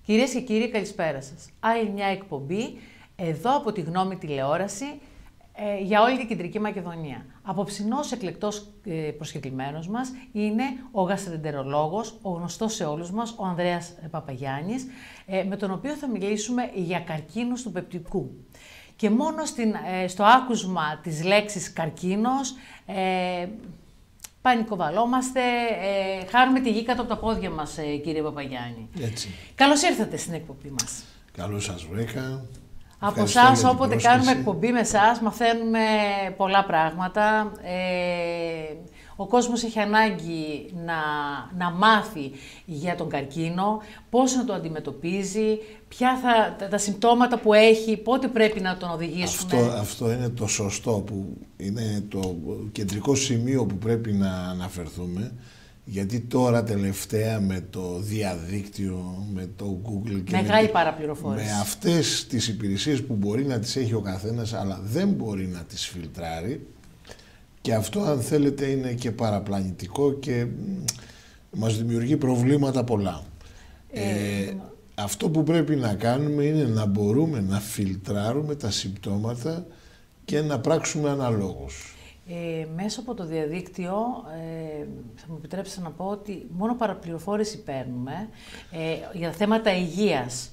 Κυρίες και κύριοι, καλησπέρα σας. Άλλη μια εκπομπή εδώ από τη Γνώμη Τηλεόραση για όλη την Κεντρική Μακεδονία. Απόψινός εκλεκτός προσκεκλημένος μας είναι ο γαστρεντερολόγος, ο γνωστός σε όλους μας, ο Ανδρέας Παπαγιάννης, με τον οποίο θα μιλήσουμε για καρκίνους του πεπτικού. Και μόνο στο άκουσμα της λέξης καρκίνος πανικοβαλόμαστε, χάρουμε τη γη κάτω από τα πόδια μας, κύριε Παπαγιάννη. Έτσι. Καλώς ήρθατε στην εκπομπή μας. Καλώς σας βρήκα. Από εσάς, όποτε κάνουμε εκπομπή με εσάς, μαθαίνουμε πολλά πράγματα. Ο κόσμος έχει ανάγκη να μάθει για τον καρκίνο, πώς να το αντιμετωπίζει, ποια τα συμπτώματα που έχει, πότε πρέπει να τον οδηγήσουμε. Αυτό είναι το σωστό, που είναι το κεντρικό σημείο που πρέπει να αναφερθούμε. Γιατί τώρα τελευταία με το διαδίκτυο, με το Google και μεγάλη παραπληροφόρηση. Με αυτές τις υπηρεσίες που μπορεί να τις έχει ο καθένας, αλλά δεν μπορεί να τις φιλτράρει, και αυτό, αν θέλετε, είναι και παραπλανητικό και μας δημιουργεί προβλήματα πολλά. Αυτό που πρέπει να κάνουμε είναι να μπορούμε να φιλτράρουμε τα συμπτώματα και να πράξουμε αναλόγως. Μέσα από το διαδίκτυο, θα μου επιτρέψετε να πω ότι μόνο παραπληροφόρηση παίρνουμε για θέματα υγείας.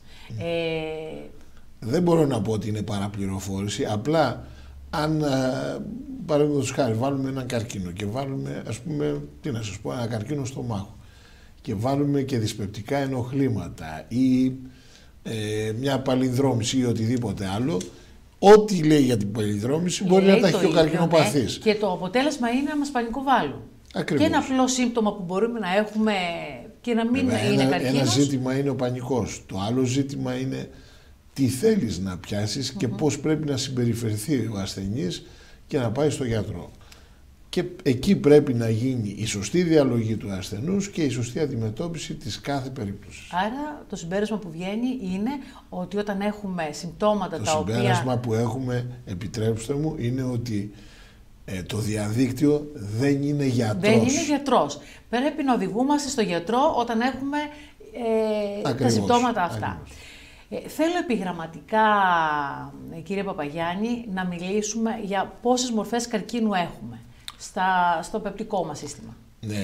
Δεν μπορώ να πω ότι είναι παραπληροφόρηση, απλά αν παραδείγματος χάρη βάλουμε έναν καρκίνο και βάλουμε, ας πούμε, τι να σας πω, ένα καρκίνο στο μάχο και βάλουμε και δυσπεπτικά ενοχλήματα ή μια παλινδρόμηση ή οτιδήποτε άλλο, ό,τι λέει για την παλινδρόμηση μπορεί να τα έχει ο καρκινοπαθής. Και το αποτέλεσμα είναι να μας πανικοβάλουν. Ακριβώς. Και ένα απλό σύμπτωμα που μπορούμε να έχουμε και να μην είναι καρκίνος. Ένα ζήτημα είναι ο πανικός. Το άλλο ζήτημα είναι τι θέλεις να πιάσεις και πώς πρέπει να συμπεριφερθεί ο ασθενής και να πάει στο γιατρό. Και εκεί πρέπει να γίνει η σωστή διαλογή του ασθενούς και η σωστή αντιμετώπιση της κάθε περίπτωσης. Άρα το συμπέρασμα που βγαίνει είναι ότι όταν έχουμε συμπτώματα τα οποία... Το συμπέρασμα που έχουμε, επιτρέψτε μου, είναι ότι το διαδίκτυο δεν είναι γιατρός. Δεν είναι γιατρός. Πρέπει να οδηγούμαστε στο γιατρό όταν έχουμε τα συμπτώματα αυτά. Θέλω επιγραμματικά, κύριε Παπαγιάννη, να μιλήσουμε για πόσες μορφές καρκίνου έχουμε στο πεπτικό μας σύστημα. Ναι,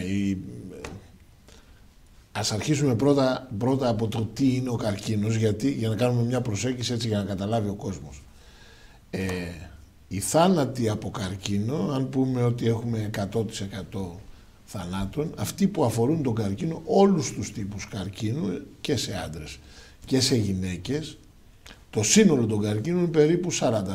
ας αρχίσουμε πρώτα από το τι είναι ο καρκίνος, για να κάνουμε μια προσέγγιση, έτσι, για να καταλάβει ο κόσμος. Οι θάνατοι από καρκίνο, αν πούμε ότι έχουμε 100% θανάτων, αυτοί που αφορούν τον καρκίνο, όλους τους τύπους καρκίνου, και σε άντρες και σε γυναίκες, το σύνολο των καρκίνων είναι περίπου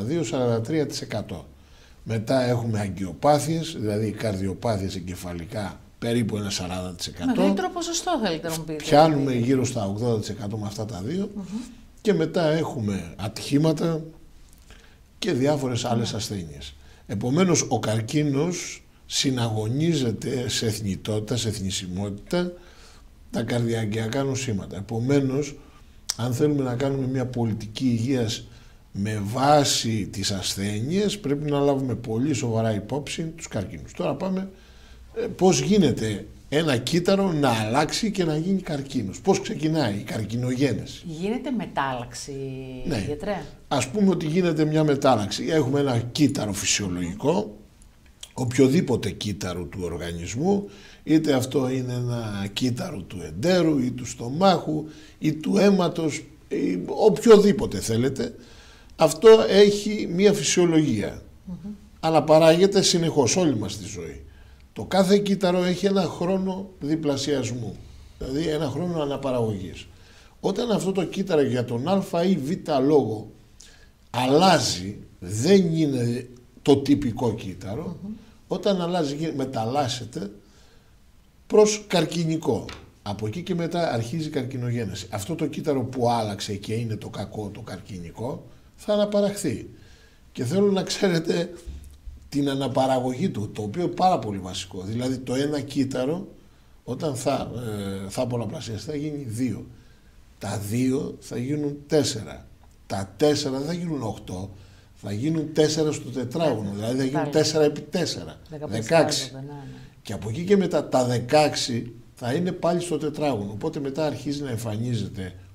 42-43%. Μετά έχουμε αγκιοπάθειες, δηλαδή καρδιοπάθειες εγκεφαλικά, περίπου ένα 40%. Μεγαλύτερο ποσοστό θέλετε να μου πείτε. Πιάνουμε γύρω στα 80% με αυτά τα δύο. Και μετά έχουμε ατυχήματα και διάφορες άλλες ασθένειες. Επομένως, ο καρκίνος συναγωνίζεται σε εθνιτότητα, σε εθνισιμότητα, τα καρδιαγγειακά νοσήματα. Επομένως, αν θέλουμε να κάνουμε μια πολιτική υγείας με βάση τις ασθένειες, πρέπει να λάβουμε πολύ σοβαρά υπόψη τους καρκίνους. Τώρα πάμε πώς γίνεται ένα κύτταρο να αλλάξει και να γίνει καρκίνος. Πώς ξεκινάει η καρκινογένεση. Γίνεται μετάλλαξη, ναι. Γιατρέ. Ας πούμε ότι γίνεται μια μετάλλαξη. Έχουμε ένα κύτταρο φυσιολογικό, οποιοδήποτε κύτταρο του οργανισμού, είτε αυτό είναι ένα κύτταρο του εντέρου ή του στομάχου ή του αίματος, ή οποιοδήποτε θέλετε. Αυτό έχει μία φυσιολογία, αλλά παράγεται συνεχώς όλη μας τη ζωή. Το κάθε κύτταρο έχει ένα χρόνο διπλασιασμού, δηλαδή ένα χρόνο αναπαραγωγής. Όταν αυτό το κύτταρο για τον α ή β λόγο αλλάζει, δεν είναι το τυπικό κύτταρο, όταν αλλάζει μεταλλάσσεται προς καρκινικό. Από εκεί και μετά αρχίζει η καρκινογένεση. Αυτό το κύτταρο που άλλαξε και είναι το κακό, το καρκινικό, θα αναπαραχθεί. Και θέλω να ξέρετε την αναπαραγωγή του, το οποίο είναι πάρα πολύ βασικό. Δηλαδή το ένα κύτταρο, όταν θα πολλαπλασιαστεί, θα γίνει 2. Τα 2 θα γίνουν 4. Τα 4 δεν θα γίνουν 8. Θα γίνουν 4 στο τετράγωνο. Δηλαδή θα γίνουν 4 επί 4. 16. Και από εκεί και μετά τα 16 θα είναι πάλι στο τετράγωνο. Οπότε μετά αρχίζει να εμφανίζεται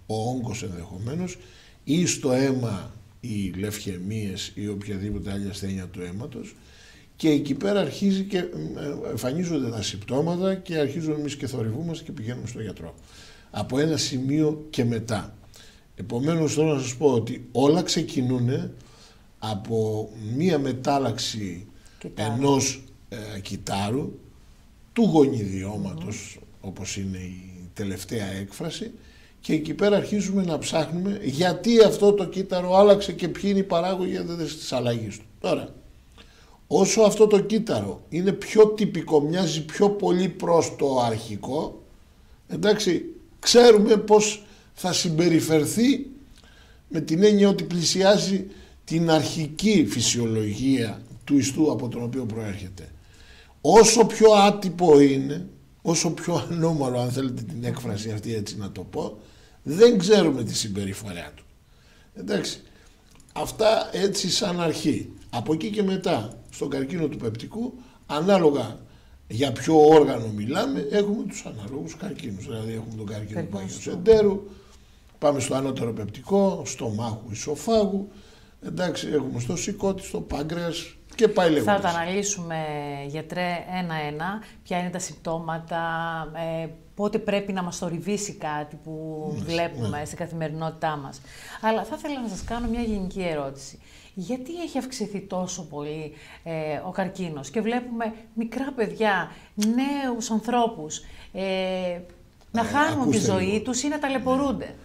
ο όγκος ενδεχομένως, ή στο αίμα οι λευχαιμίες ή οποιαδήποτε άλλη ασθένεια του αίματος, και εκεί πέρα αρχίζει και εμφανίζονται τα συμπτώματα και αρχίζουμε εμείς και θορυβούμαστε και πηγαίνουμε στον γιατρό. Από ένα σημείο και μετά. Επομένως θέλω να σας πω ότι όλα ξεκινούν από μία μετάλλαξη ενός κυτάρου, του γονιδιώματος, όπως είναι η τελευταία έκφραση, και εκεί πέρα αρχίζουμε να ψάχνουμε γιατί αυτό το κύτταρο άλλαξε και ποιοι είναι οι παράγωγοι της αλλαγής του. Τώρα, όσο αυτό το κύτταρο είναι πιο τυπικό, μοιάζει πιο πολύ προς το αρχικό, εντάξει, ξέρουμε πώς θα συμπεριφερθεί, με την έννοια ότι πλησιάζει την αρχική φυσιολογία του ιστού από τον οποίο προέρχεται. Όσο πιο άτυπο είναι, όσο πιο ανώμαλο, αν θέλετε την έκφραση αυτή έτσι να το πω, δεν ξέρουμε τη συμπεριφορά του. Εντάξει, αυτά έτσι σαν αρχή. Από εκεί και μετά, στον καρκίνο του πεπτικού, ανάλογα για ποιο όργανο μιλάμε, έχουμε τους αναλόγους καρκίνους. Δηλαδή έχουμε τον καρκίνο του πάγιου εντέρου, πάμε στο ανώτερο πεπτικό, στομάχου, ισοφάγου, εντάξει, έχουμε στο σηκώτη, στο πάγκρεας και πάει λέγοντας. Θα τα αναλύσουμε, γιατρέ, ένα-ένα, ποια είναι τα συμπτώματα, πότε πρέπει να μας θορυβήσει κάτι που βλέπουμε στην καθημερινότητά μας. Αλλά θα ήθελα να σας κάνω μια γενική ερώτηση. Γιατί έχει αυξηθεί τόσο πολύ ο καρκίνος και βλέπουμε μικρά παιδιά, νέους ανθρώπους να χάνουν τη ζωή τους ή να ταλαιπωρούνται?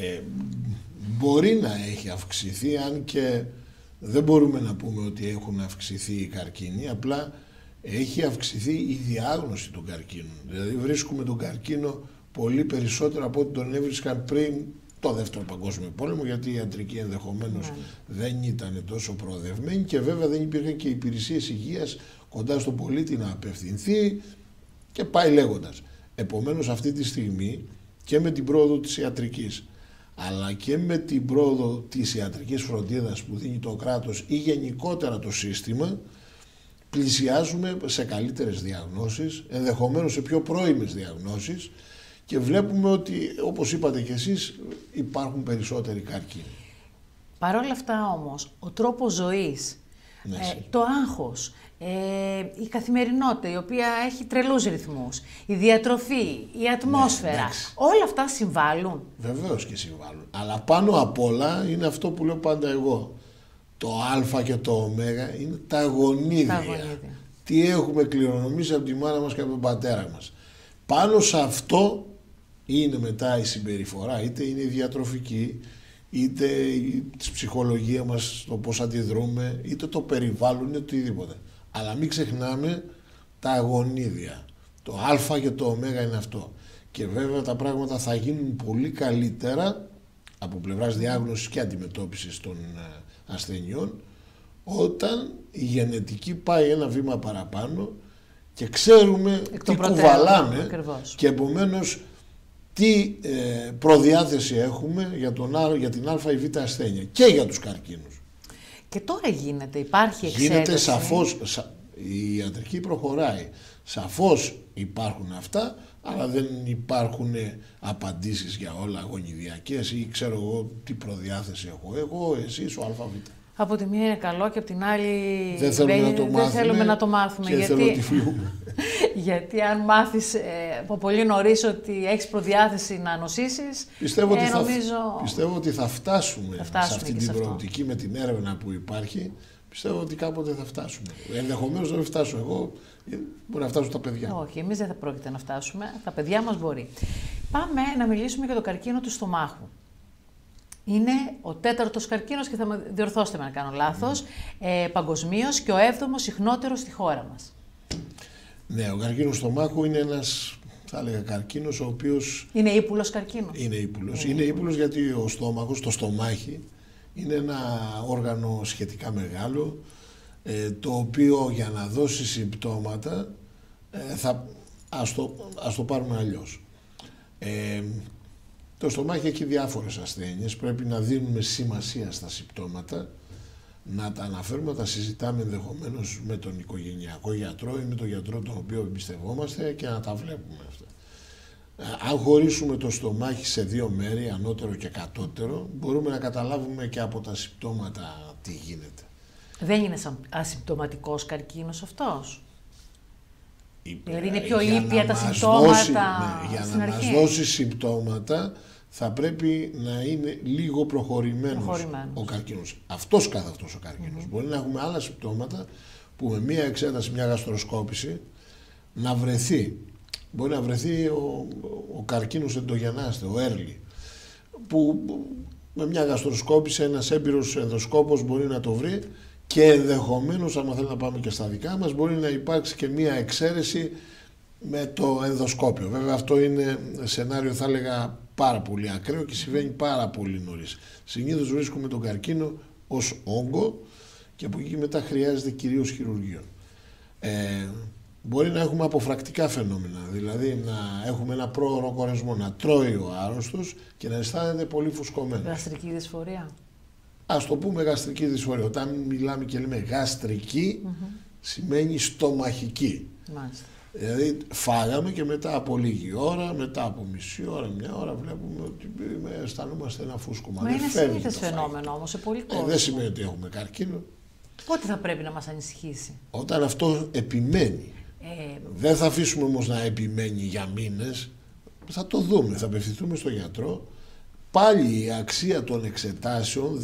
Μπορεί να έχει αυξηθεί, αν και δεν μπορούμε να πούμε ότι έχουν αυξηθεί οι καρκίνοι, απλά έχει αυξηθεί η διάγνωση του καρκίνου. Δηλαδή βρίσκουμε τον καρκίνο πολύ περισσότερο από ό,τι τον έβρισκαν πριν το Δεύτερο Παγκόσμιο Πόλεμο, γιατί η ιατρική ενδεχομένως δεν ήταν τόσο προοδευμένη και βέβαια δεν υπήρχαν και υπηρεσίες υγείας κοντά στον πολίτη να απευθυνθεί και πάει λέγοντας. Επομένως αυτή τη στιγμή και με την πρόοδο της ιατρικής, αλλά και με την πρόοδο της ιατρικής φροντίδας που δίνει το κράτος ή γενικότερα το σύστημα, πλησιάζουμε σε καλύτερες διαγνώσεις, ενδεχομένως σε πιο πρώιμες διαγνώσεις, και βλέπουμε ότι, όπως είπατε κι εσείς, υπάρχουν περισσότεροι καρκίνοι. Παρ' όλα αυτά όμως, ο τρόπος ζωής, το άγχος, η καθημερινότητα η οποία έχει τρελούς ρυθμούς, η διατροφή, η ατμόσφαιρα, όλα αυτά συμβάλλουν. Βεβαίως και συμβάλλουν. Αλλά πάνω απ' όλα είναι αυτό που λέω πάντα εγώ. Το α και το ω είναι τα γονίδια. Τι έχουμε κληρονομήσει από τη μάνα μας και από τον πατέρα μας. Πάνω σε αυτό είναι μετά η συμπεριφορά, είτε είναι η διατροφική, είτε τη ψυχολογία μας, το πώς αντιδρούμε, είτε το περιβάλλον, είτε οτιδήποτε. Αλλά μην ξεχνάμε τα γονίδια. Το α και το ω είναι αυτό. Και βέβαια τα πράγματα θα γίνουν πολύ καλύτερα από πλευράς διάγνωσης και αντιμετώπισης των ασθενειών, όταν η γενετική πάει ένα βήμα παραπάνω και ξέρουμε τι κουβαλάμε και επομένως τι προδιάθεση έχουμε για την α ή β ασθένεια και για τους καρκίνους. Και τώρα υπάρχει εξέταση. Γίνεται σαφώς, η ιατρική προχωράει. Σαφώς υπάρχουν αυτά, αλλά δεν υπάρχουν απαντήσεις για όλα γονιδιακές ή ξέρω εγώ τι προδιάθεση έχω εγώ, εσείς, ο ΑΒ. Από τη μία είναι καλό και από την άλλη δεν θέλουμε να το μάθουμε. Και θέλω τη φύγουμε. Γιατί αν μάθεις από πολύ νωρίς ότι έχεις προδιάθεση να νοσήσεις, πιστεύω ότι θα φτάσουμε σε αυτή την προοπτική με την έρευνα που υπάρχει. Πιστεύω ότι κάποτε θα φτάσουμε. Ενδεχομένως δεν φτάσω εγώ, μπορεί να φτάσουν τα παιδιά. Όχι, εμείς δεν θα πρόκειται να φτάσουμε. Τα παιδιά μας μπορεί. Πάμε να μιλήσουμε για το καρκίνο του στομάχου. Είναι ο 4ος καρκίνος και θα με διορθώσετε με να κάνω λάθος, παγκοσμίως και ο 7ος συχνότερος στη χώρα μας. Ναι, ο καρκίνος στομάχου είναι ένας, θα έλεγα, καρκίνος ο οποίος... Είναι ύπουλος καρκίνος. Είναι ύπουλος. Είναι ύπουλος γιατί ο στόμαχος, το στομάχι, είναι ένα όργανο σχετικά μεγάλο, το οποίο για να δώσει συμπτώματα, ας το πάρουμε αλλιώς. Το στομάχι έχει διάφορες ασθένειες, πρέπει να δίνουμε σημασία στα συμπτώματα, να τα αναφέρουμε, να τα συζητάμε ενδεχομένως με τον οικογενειακό γιατρό ή με τον γιατρό τον οποίο εμπιστευόμαστε και να τα βλέπουμε αυτά. Αν χωρίσουμε το στομάχι σε δύο μέρη, ανώτερο και κατώτερο, μπορούμε να καταλάβουμε και από τα συμπτώματα τι γίνεται. Δεν είναι ασυμπτωματικός καρκίνος αυτός? Δηλαδή είναι πιο ήπια τα συμπτώματα για στην να αρχή. μας δώσει συμπτώματα θα πρέπει να είναι λίγο προχωρημένος ο καρκίνος. Αυτός καθ' αυτός ο καρκίνος. Μπορεί να έχουμε άλλα συμπτώματα που με μία εξέταση, μια γαστροσκόπηση να βρεθεί. Μπορεί να βρεθεί ο καρκίνος εντογενάστε, ο early, που με μια γαστροσκόπηση ένας έμπειρος ενδοσκόπος μπορεί να το βρει και ενδεχομένως, άμα θέλει να πάμε και στα δικά μας, μπορεί να υπάρξει και μια εξαίρεση με το ενδοσκόπιο. Βέβαια αυτό είναι σενάριο, θα έλεγα, πάρα πολύ ακραίο και συμβαίνει πάρα πολύ νωρίς. Συνήθως βρίσκουμε τον καρκίνο ως όγκο και από εκεί μετά χρειάζεται κυρίως χειρουργείο. Μπορεί να έχουμε αποφρακτικά φαινόμενα, δηλαδή να έχουμε ένα πρόωρο κορεσμό, να τρώει ο άρρωστος και να αισθάνεται πολύ φουσκωμένος. Γαστρική δυσφορία. Ας το πούμε γαστρική δυσφορία. Όταν μιλάμε και λέμε γαστρική, σημαίνει στομαχική. Μάλιστα. Δηλαδή φάγαμε και μετά από λίγη ώρα, μετά από μισή ώρα, μια ώρα βλέπουμε ότι αισθανόμαστε ένα φούσκωμα. Μα είναι συνήθες φαινόμενο όμως σε πολύ κόσμο. Δεν σημαίνει ότι έχουμε καρκίνο. Πότε θα πρέπει να μας ανησυχήσει? Όταν αυτό επιμένει. Δεν θα αφήσουμε όμως να επιμένει για μήνες. Θα το δούμε, θα απευθυνθούμε στον γιατρό. Πάλι η αξία των εξετάσεων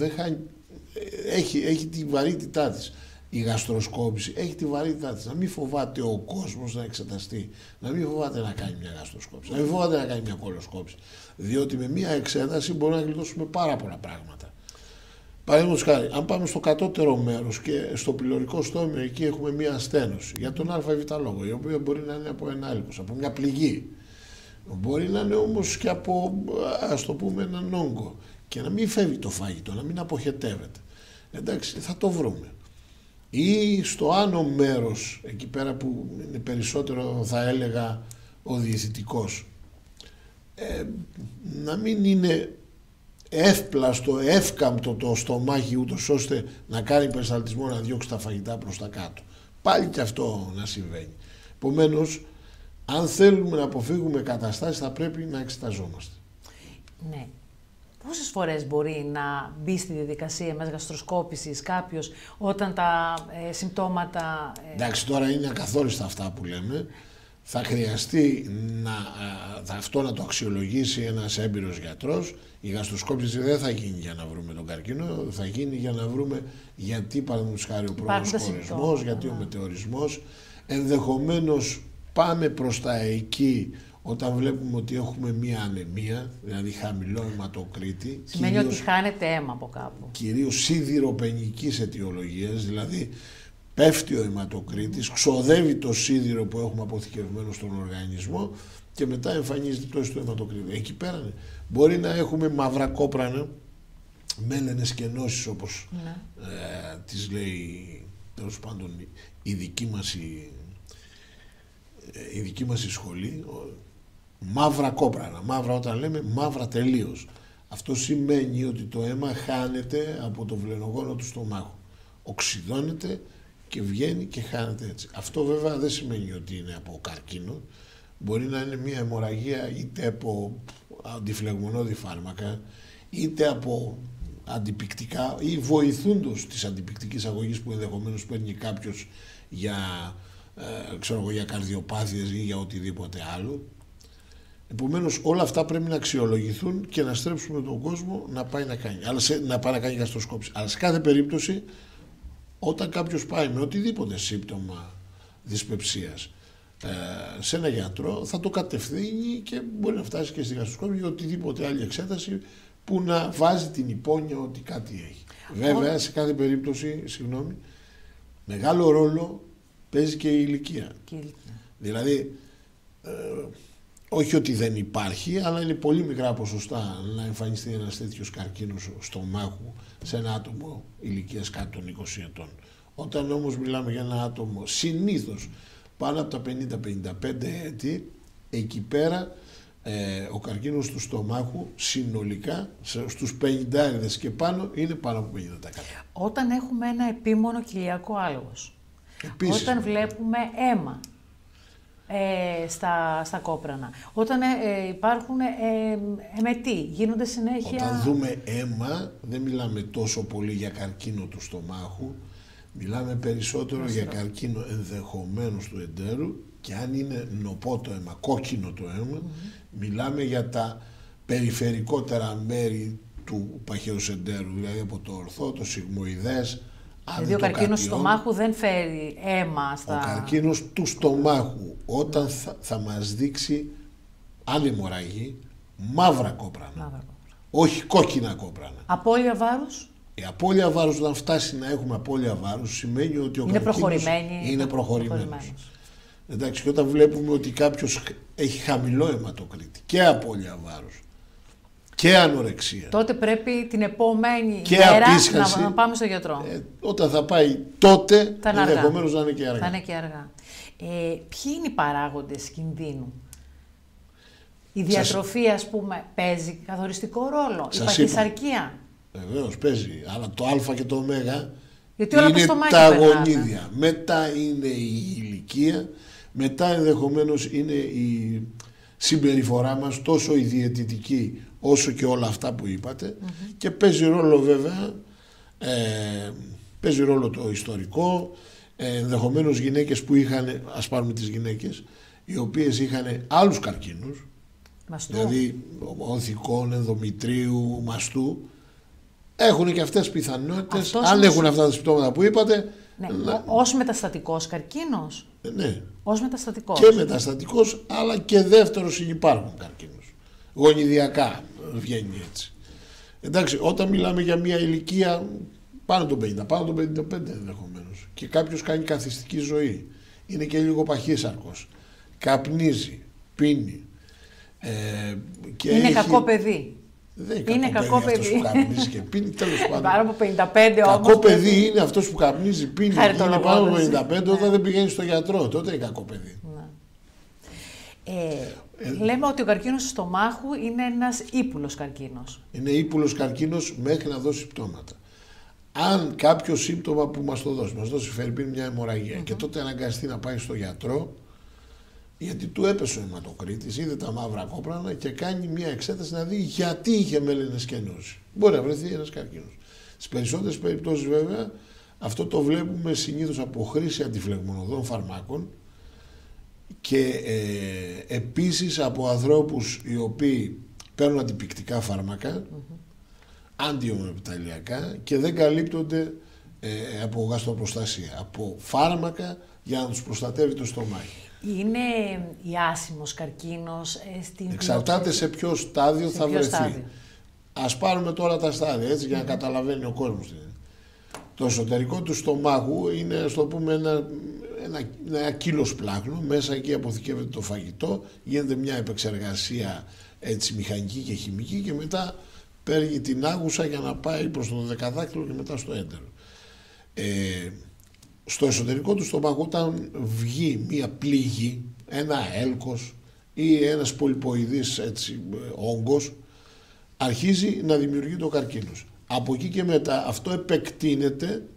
έχει τη βαρύτητά της. Η γαστροσκόπηση έχει τη βαρύτητά της. Να μην φοβάται ο κόσμος να εξεταστεί, να μην φοβάται να κάνει μια γαστροσκόπηση, να μην φοβάται να κάνει μια κολοσκόπηση. Διότι με μια εξέταση μπορούμε να γλιτώσουμε πάρα πολλά πράγματα. Παραδείγματος χάρη, αν πάμε στο κατώτερο μέρος και στο πυλωρικό στόμιο, εκεί έχουμε μια ασθένωση για τον ΑΒ λόγο, η οποία μπορεί να είναι από ένα άλικος, από μια πληγή. Μπορεί να είναι όμως και από, ας το πούμε, έναν όγκο και να μην φεύγει το φαγητό, να μην αποχετεύεται. Εντάξει, θα το βρούμε. Ή στο άνω μέρος, εκεί πέρα που είναι περισσότερο, θα έλεγα, ο διαισθητικός, να μην είναι εύπλαστο, εύκαμπτο το στομάχι ούτως ώστε να κάνει περισταλτισμό, να διώξει τα φαγητά προς τα κάτω. Πάλι και αυτό να συμβαίνει. Επομένως, αν θέλουμε να αποφύγουμε καταστάσεις θα πρέπει να εξεταζόμαστε. Ναι. Πόσες φορές μπορεί να μπει στη διαδικασία μιας γαστροσκόπησης κάποιος όταν τα συμπτώματα... Εντάξει, τώρα είναι ακαθόριστα αυτά που λέμε. Θα χρειαστεί αυτό να το αξιολογήσει ένας έμπειρος γιατρός. Η γαστροσκόπηση δεν θα γίνει για να βρούμε τον καρκίνο, θα γίνει για να βρούμε γιατί, παραδείγματος χάρη, ο πρόωρος κορεσμός, γιατί ο μετεωρισμός. Ενδεχομένως πάμε προς τα εκεί όταν βλέπουμε ότι έχουμε μία ανεμία, δηλαδή χαμηλό αιματοκρίτη. Σημαίνει ότι χάνεται αίμα από κάπου. Κυρίως σιδηροπενικής αιτιολογίας, δηλαδή πέφτει ο αιματοκρίτης, ξοδεύει το σίδηρο που έχουμε αποθηκευμένο στον οργανισμό και μετά εμφανίζεται πτώση του αιματοκρίτη. Εκεί πέρα μπορεί να έχουμε μαύρα κόπρανα, μέλαινες και νόσεις όπως τις λέει τέλος πάντων η δική μας η σχολή. Μαύρα κόπρανα. Μαύρα όταν λέμε μαύρα τελείως. Αυτό σημαίνει ότι το αίμα χάνεται από το βλενογόνο του στομάχου. Οξυδώνεται και βγαίνει και χάνεται έτσι. Αυτό βέβαια δεν σημαίνει ότι είναι από καρκίνο. Μπορεί να είναι μια αιμορραγία είτε από αντιφλεγμονώδη φάρμακα, είτε από αντιπικτικά ή βοηθούντος της αντιπικτικής αγωγής που ενδεχομένως παίρνει κάποιος για, για καρδιοπάθειες ή για οτιδήποτε άλλο. Επομένως όλα αυτά πρέπει να αξιολογηθούν και να στρέψουμε τον κόσμο να πάει να κάνει γαστροσκόπηση. Αλλά σε κάθε περίπτωση όταν κάποιος πάει με οτιδήποτε σύμπτωμα δυσπεψίας σε ένα γιατρό θα το κατευθύνει και μπορεί να φτάσει και στη γαστροσκόπηση ή οτιδήποτε άλλη εξέταση που να βάζει την υπόνοια ότι κάτι έχει. Βέβαια σε κάθε περίπτωση, μεγάλο ρόλο παίζει και η ηλικία. Δηλαδή όχι ότι δεν υπάρχει, αλλά είναι πολύ μικρά ποσοστά να εμφανιστεί ένας τέτοιος καρκίνος στομάχου σε ένα άτομο ηλικίας κάτω των 20 ετών. Όταν όμως μιλάμε για ένα άτομο συνήθως πάνω από τα 50-55 έτη, εκεί πέρα ο καρκίνος του στομάχου συνολικά στους 50 και πάνω είναι πάνω από 50%. Όταν έχουμε ένα επίμονο κοιλιακό άλογος, επίσης, όταν βλέπουμε αίμα, στα κόπρανα. Όταν υπάρχουν εμετοί, γίνονται συνέχεια... Όταν δούμε αίμα, δεν μιλάμε τόσο πολύ για καρκίνο του στομάχου, μιλάμε περισσότερο για καρκίνο ενδεχομένως του εντέρου, και αν είναι νοπό το αίμα, κόκκινο το αίμα, μιλάμε για τα περιφερικότερα μέρη του παχαίου εντέρου, δηλαδή από το ορθό, το σιγμοειδές. Δηλαδή ο καρκίνος του στομάχου δεν φέρει αίμα στα... Ο καρκίνος του στομάχου, όταν θα μας δείξει, αν αιμορραγεί, μαύρα κόπρανα. Όχι κόκκινα κόπρανα. Απώλεια βάρους. Η απώλεια βάρους, όταν φτάσει να έχουμε απώλεια βάρους, σημαίνει ότι ο καρκίνος είναι προχωρημένος. Εντάξει, και όταν βλέπουμε ότι κάποιος έχει χαμηλό αιματοκρίτη και απώλεια βάρους και ανορεξία, τότε πρέπει την επόμενη και μέρα απίσχαση, να πάμε στο γιατρό. Όταν θα πάει τότε, ενδεχομένως να είναι και αργά. Θα είναι και αργά. Ποιοι είναι οι παράγοντες κινδύνου? Η διατροφή, ας πούμε, παίζει καθοριστικό ρόλο. Η παχυσαρκία. Βεβαίως παίζει, αλλά το α και το ω γιατί όλα είναι τα γονίδια. Μετά είναι η ηλικία, μετά ενδεχομένως είναι η συμπεριφορά μας, τόσο η διαιτητική όσο και όλα αυτά που είπατε, και παίζει ρόλο βέβαια, παίζει ρόλο το ιστορικό, ενδεχομένως γυναίκες που είχαν, ας πάρουμε τις γυναίκες, οι οποίες είχαν άλλους καρκίνους, μαστού, δηλαδή οθικών, ενδομητρίου, μαστού, έχουν και αυτές τις πιθανότητες, αν έχουν αυτά τα συμπτώματα που είπατε. Ναι, ως μεταστατικός καρκίνος. Ναι. Ως μεταστατικός. Και μεταστατικός, αλλά και δεύτερος υπάρχουν καρκίνους. Γονιδιακά βγαίνει έτσι. Εντάξει, όταν μιλάμε για μια ηλικία πάνω των 50, πάνω των 55 ενδεχομένως, και κάποιος κάνει καθιστική ζωή, είναι και λίγο παχύσαρκος, καπνίζει, πίνει. Και είναι κακό παιδί. Δεν είναι κακό παιδί αυτός που καπνίζει και πίνει, τέλος πάντων. Πάνω από 55 όμως. Κακό παιδί είναι αυτός που καπνίζει, πίνει και είναι πάνω από 55 όταν δεν πηγαίνει στο γιατρό. Τότε είναι κακό παιδί. Λέμε ότι ο καρκίνος του στομάχου είναι ένας ύπουλος καρκίνος. Είναι ύπουλος καρκίνος μέχρι να δώσει συμπτώματα. Αν κάποιο σύμπτωμα που μας δώσει φέρει μια αιμορραγία και τότε αναγκαστεί να πάει στο γιατρό, γιατί του έπεσε ο αιματοκρίτης, είδε τα μαύρα κόπρανα και κάνει μια εξέταση να δει γιατί είχε μέλαινες και νόση. Μπορεί να βρεθεί ένας καρκίνος. Στις περισσότερες περιπτώσεις βέβαια αυτό το βλέπουμε συνήθως από χρήση αντιφλεγμονωδών φαρμάκων και επίσης από ανθρώπους οι οποίοι παίρνουν αντιπικτικά φάρμακα, αντιομοεπιταλιακά, και δεν καλύπτονται από γαστροπροστασία, από φάρμακα για να τους προστατεύει το στομάχι. Είναι άσιμος καρκίνος στην... Εξαρτάται σε ποιο στάδιο θα βρεθεί. Στάδιο. Ας πάρουμε τώρα τα στάδια, έτσι, για να καταλαβαίνει ο κόσμος. Το εσωτερικό του στομάχου είναι, ας το πούμε, ένα κύλο σπλάχνο. Μέσα εκεί αποθηκεύεται το φαγητό, γίνεται μια επεξεργασία έτσι, μηχανική και χημική, και μετά παίρνει την άγουσα για να πάει προς το δεκαδάκτυλο και μετά στο έντερο. Στο εσωτερικό του στομάχου, όταν βγει μία πλήγη, ένα έλκος ή ένας πολυποειδής έτσι, όγκος, αρχίζει να δημιουργεί το καρκίνος. Από εκεί και μετά αυτό επεκτείνεται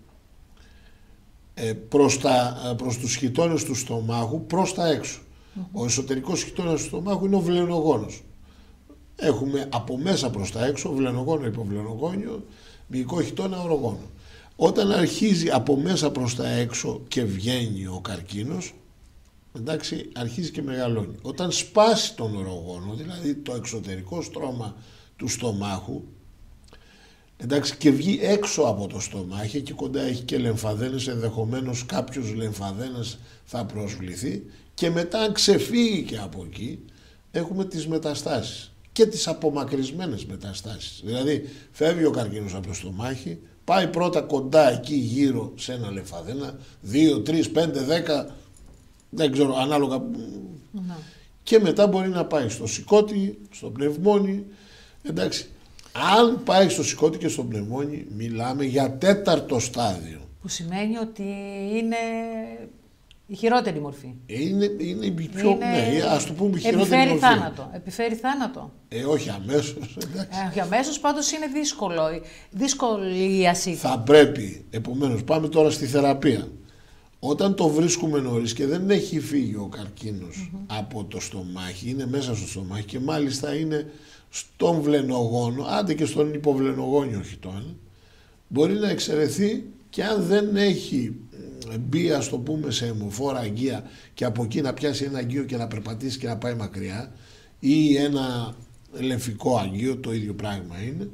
προς τους χιτώνες του στομάχου, προς τα έξω. Ο εσωτερικός χιτώνας του στομάχου είναι ο βλενογόνος. Έχουμε από μέσα προς τα έξω βλενογόνο, υποβλενογόνιο, μυϊκό χιτώνα, ορογόνο. Όταν αρχίζει από μέσα προς τα έξω και βγαίνει ο καρκίνος, εντάξει, αρχίζει και μεγαλώνει. Όταν σπάσει τον ορογόνο, δηλαδή το εξωτερικό στρώμα του στομάχου, εντάξει, και βγει έξω από το στομάχι, εκεί κοντά έχει και λεμφαδένες, ενδεχομένως κάποιος λεμφαδένες θα προσβληθεί, και μετά αν ξεφύγει και από εκεί, έχουμε τις μεταστάσεις και τις απομακρυσμένες μεταστάσεις. Δηλαδή φεύγει ο καρκίνος από το στομάχι, πάει πρώτα κοντά εκεί γύρω σε ένα λεμφαδένα, 2, 3, 5, 10, δεν ξέρω, ανάλογα. Και μετά μπορεί να πάει στο σηκώτη, στο πνευμόνι. Εντάξει, αν πάει στο σηκώτη και στο πνευμόνι, μιλάμε για 4ο στάδιο. Που σημαίνει ότι είναι η χειρότερη μορφή. Είναι η πιο, ναι, ας το πούμε, χειρότερη μορφή. Θάνατο. Επιφέρει θάνατο. Όχι αμέσως. Όχι αμέσως, πάντως είναι δύσκολο. Δύσκολη η ασύγκριση. Θα πρέπει, επομένως, πάμε τώρα στη θεραπεία. Όταν το βρίσκουμε νωρίς και δεν έχει φύγει ο καρκίνος από το στομάχι, είναι μέσα στο στομάχι και μάλιστα είναι στον βλενογόνο, άντε και στον υποβλενογόνιο χιτόν, μπορεί να εξαιρεθεί και αν δεν έχει μπει, ας το πούμε, σε αιμοφόρα αγγεία και από εκεί να πιάσει ένα αγγείο και να περπατήσει και να πάει μακριά, ή ένα λεμφικό αγγείο, το ίδιο πράγμα είναι,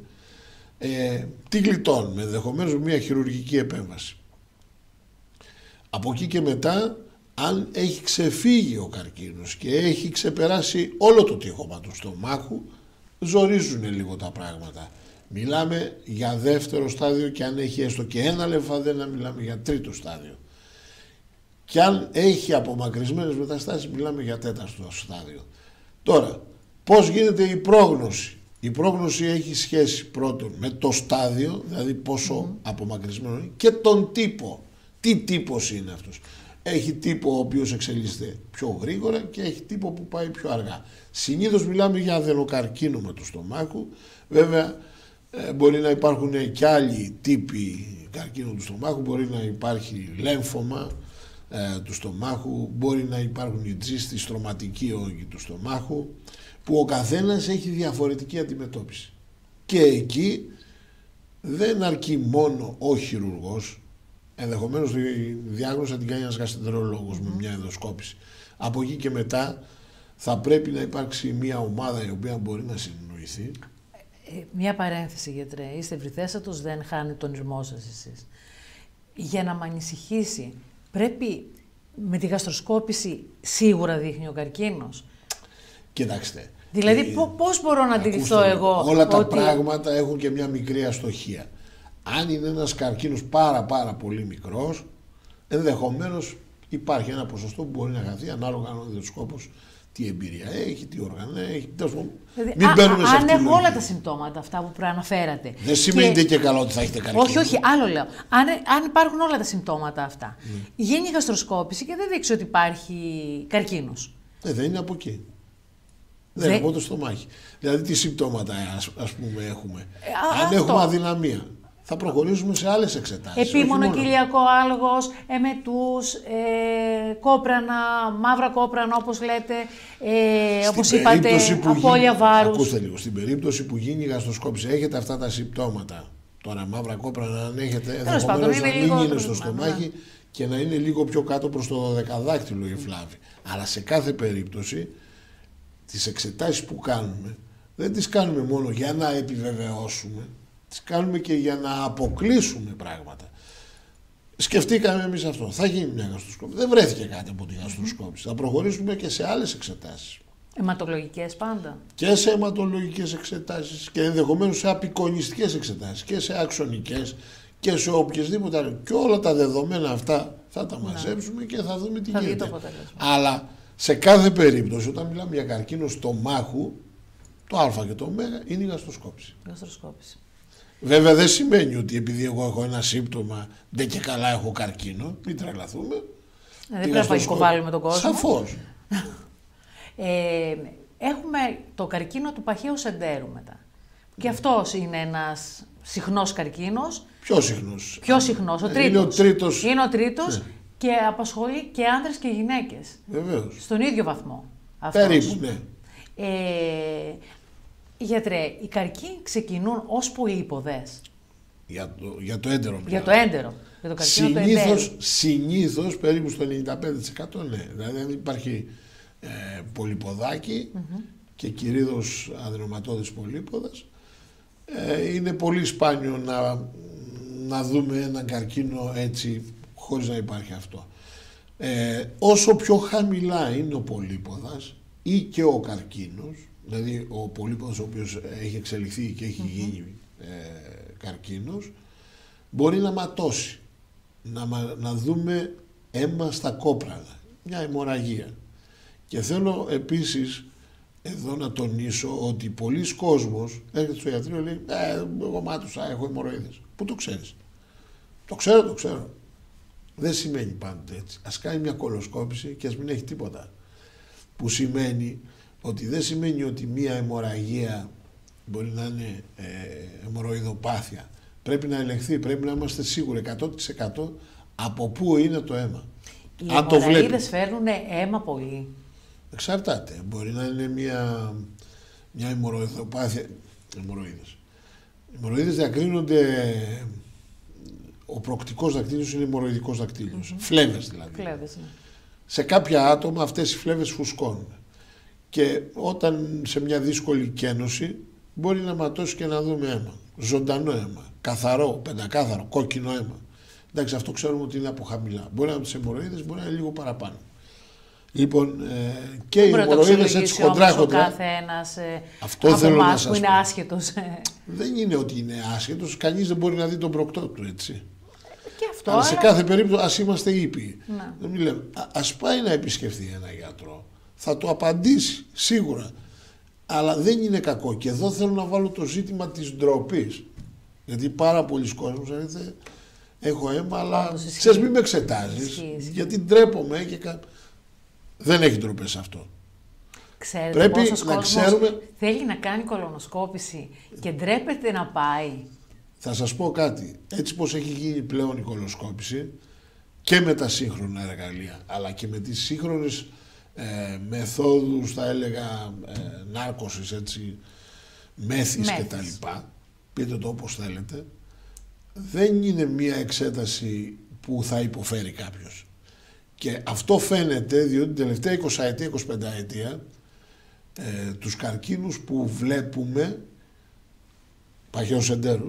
τι γλιτώνουμε, ενδεχομένως μια χειρουργική επέμβαση. Από εκεί και μετά, αν έχει ξεφύγει ο καρκίνος και έχει ξεπεράσει όλο το τείχομα του στομάχου, ζορίζουν λίγο τα πράγματα. Μιλάμε για δεύτερο στάδιο και αν έχει έστω και ένα λεμφαδένα μιλάμε για τρίτο στάδιο. Και αν έχει απομακρυσμένες μεταστάσεις μιλάμε για τέταρτο στάδιο. Τώρα, πώς γίνεται η πρόγνωση. Η πρόγνωση έχει σχέση πρώτον με το στάδιο, δηλαδή πόσο απομακρυσμένο είναι, και τον τύπο. Τι τύπος είναι αυτός. Έχει τύπο ο οποίος εξελίσσεται πιο γρήγορα και έχει τύπο που πάει πιο αργά. Συνήθως μιλάμε για αδενοκαρκίνωμα του στομάχου. Βέβαια μπορεί να υπάρχουν και άλλοι τύποι καρκίνου του στομάχου. Μπορεί να υπάρχει λέμφωμα του στομάχου. Μπορεί να υπάρχουν οι τζίστοι, στρωματικοί όγκοι του στομάχου, που ο καθένας έχει διαφορετική αντιμετώπιση. Και εκεί δεν αρκεί μόνο ο χειρουργός. Ενδεχομένως τη διάγνωση θα την κάνει ένας γαστρεντερολόγος με μια ενδοσκόπηση. Από εκεί και μετά θα πρέπει να υπάρξει μια ομάδα η οποία μπορεί να συνεννοηθεί. Μια παρένθεση, γιατρέ. Είστε ευρυθέστατος, δεν χάνει τον ηρμό σας εσείς. Για να με ανησυχήσει, πρέπει με τη γαστροσκόπηση σίγουρα δείχνει ο καρκίνος. Κοιτάξτε. Δηλαδή πώς μπορώ να αντιληφθώ εγώ όλα τα πράγματα έχουν και μια μικρή αστοχία. Αν είναι ένας καρκίνος πάρα πολύ μικρός, ενδεχομένως υπάρχει ένα ποσοστό που μπορεί να χαθεί ανάλογα αν ο ιδιοσκόπος τι εμπειρία έχει, τι όργανα έχει. Δηλαδή, μην μπαίνουμε σε αν αυτή έχω όλα τα συμπτώματα αυτά που προαναφέρατε. Δεν σημαίνει και καλά ότι θα έχετε καρκίνο. Όχι, άλλο λέω. Αν υπάρχουν όλα τα συμπτώματα αυτά, γίνει η γαστροσκόπηση και δεν δείξει ότι υπάρχει καρκίνος. Δεν είναι από εκεί. Δεν είναι από το στομάχι. Δηλαδή τι συμπτώματα ας πούμε έχουμε. Αν έχουμε αδυναμία, θα προχωρήσουμε σε άλλες εξετάσεις. Επίμονο κοιλιακό άλγος, εμετούς, κόπρανα, μαύρα κόπρανα όπως λέτε, όπως είπατε, απώλεια βάρους. Ακούστε λίγο, στην περίπτωση που γίνει η γαστροσκόπηση, έχετε αυτά τα συμπτώματα. Τώρα μαύρα κόπρανα αν έχετε, ενδεχομένως να μην είναι στο στομάχι και να είναι λίγο πιο κάτω προς το δεκαδάκτυλο η φλάβη. Αλλά σε κάθε περίπτωση, τις εξετάσεις που κάνουμε, δεν τις κάνουμε μόνο για να επιβεβαιώσουμε, τις κάνουμε και για να αποκλείσουμε πράγματα. Σκεφτήκαμε εμείς αυτό. Θα γίνει μια γαστροσκόπηση. Δεν βρέθηκε κάτι από τη γαστροσκόπηση. Θα προχωρήσουμε και σε άλλες εξετάσεις. Αιματολογικές πάντα. Και σε αιματολογικές εξετάσεις και ενδεχομένως σε απεικονιστικές εξετάσεις και σε αξονικές και σε οποιασδήποτε άλλο. Και όλα τα δεδομένα αυτά θα τα μαζέψουμε και θα δούμε τι γίνεται. Αλλά σε κάθε περίπτωση, όταν μιλάμε για καρκίνο στομάχου, το α και το ω είναι η γαστροσκόπηση. Βέβαια δεν σημαίνει ότι επειδή εγώ έχω ένα σύμπτωμα δεν και καλά έχω καρκίνο, μην τρελαθούμε. Δεν πρέπει να πανικοβάλλουμε τον κόσμο. Σαφώς. Έχουμε το καρκίνο του παχαίου σεντέρου μετά. Και αυτός είναι ένας συχνός καρκίνος. Πιο συχνός, ο τρίτος. Είναι ο τρίτος και απασχολεί και άνδρες και γυναίκες. Βεβαίως. Στον ίδιο βαθμό. Αυτός. Περίπου, ναι. Γιατρέ, οι καρκίνοι ξεκινούν ως πολυϊπωδές. Για το έντερο. Για το έντερο. Για το καρκίνο συνήθως περίπου στο 95% ναι. Δηλαδή αν υπάρχει πολυποδάκι και κυρίως αδενοματώδης πολύποδας, είναι πολύ σπάνιο να δούμε έναν καρκίνο έτσι χωρίς να υπάρχει αυτό. Όσο πιο χαμηλά είναι ο πολύποδας ή και ο καρκίνος, δηλαδή ο πολύποδας ο οποίος έχει εξελιχθεί και έχει γίνει καρκίνος, μπορεί να ματώσει, να δούμε αίμα στα κόπρανα, μια αιμορραγία. Και θέλω επίσης εδώ να τονίσω ότι πολλοί κόσμος έρχεται στο ιατρείο και λέει εγώ μάτωσα, έχω αιμορροίδες. Πού το ξέρεις? Το ξέρω. Δεν σημαίνει πάντοτε έτσι. Ας κάνει μια κολοσκόπηση και ας μην έχει τίποτα. Που σημαίνει ότι δεν σημαίνει ότι μια αιμορραγία μπορεί να είναι αιμορροειδοπάθεια. Πρέπει να ελεγχθεί, πρέπει να είμαστε σίγουροι 100% Από πού είναι το αίμα. Οι αιμορροίδες φέρνουν αίμα πολύ. Εξαρτάται. Μπορεί να είναι μια αιμορροειδοπάθεια. Οι αιμορροίδες διακρίνονται. Ο προκτικός δακτύλιος είναι αιμορροειδικός δακτύλιος. Φλέβες δηλαδή. Φλέβες, ναι. Σε κάποια άτομα αυτές οι φλέβες φουσκώνουν. Και όταν σε μια δύσκολη κένωση μπορεί να ματώσει και να δούμε αίμα. Ζωντανό αίμα. Καθαρό, πεντακάθαρο, κόκκινο αίμα. Εντάξει, αυτό ξέρουμε ότι είναι από χαμηλά. Μπορεί να είναι τις αιμορροίδες, μπορεί να είναι λίγο παραπάνω. Λοιπόν, και οι αιμορροίδες έτσι χοντρά. Ο κάθε ένας αυτό από θέλω εμάς που είναι άσχετος. Δεν είναι ότι είναι άσχετος, κανείς δεν μπορεί να δει τον προκτό του, έτσι. Και αυτό, αλλά σε κάθε περίπτωση ας είμαστε ήπιοι. Ναι. Ας πάει να επισκεφθεί ένα γιατρό. Θα του απαντήσει σίγουρα. Αλλά δεν είναι κακό. Και εδώ θέλω να βάλω το ζήτημα της ντροπής. Γιατί πάρα πολλοί κόσμος έχω αίμα, αλλά ξέρεις μην με εξετάζεις. Γιατί ντρέπομαι και δεν έχει ντροπές αυτό. Ξέρετε πρέπει πόσος να κόσμος ξέρουμε. Θέλει να κάνει κολονοσκόπηση και ντρέπεται να πάει. Θα σας πω κάτι. Έτσι πως έχει γίνει πλέον η κολοσκόπηση και με τα σύγχρονα εργαλεία, αλλά και με τις σύγχρονες μεθόδους, θα έλεγα, νάρκωσης, έτσι, μέθης και τα λοιπά, πείτε το όπως θέλετε, δεν είναι μία εξέταση που θα υποφέρει κάποιος. Και αυτό φαίνεται διότι την τελευταία 20 ετία, 25 ετία, τους καρκίνους που βλέπουμε, παχαίου εντέρου,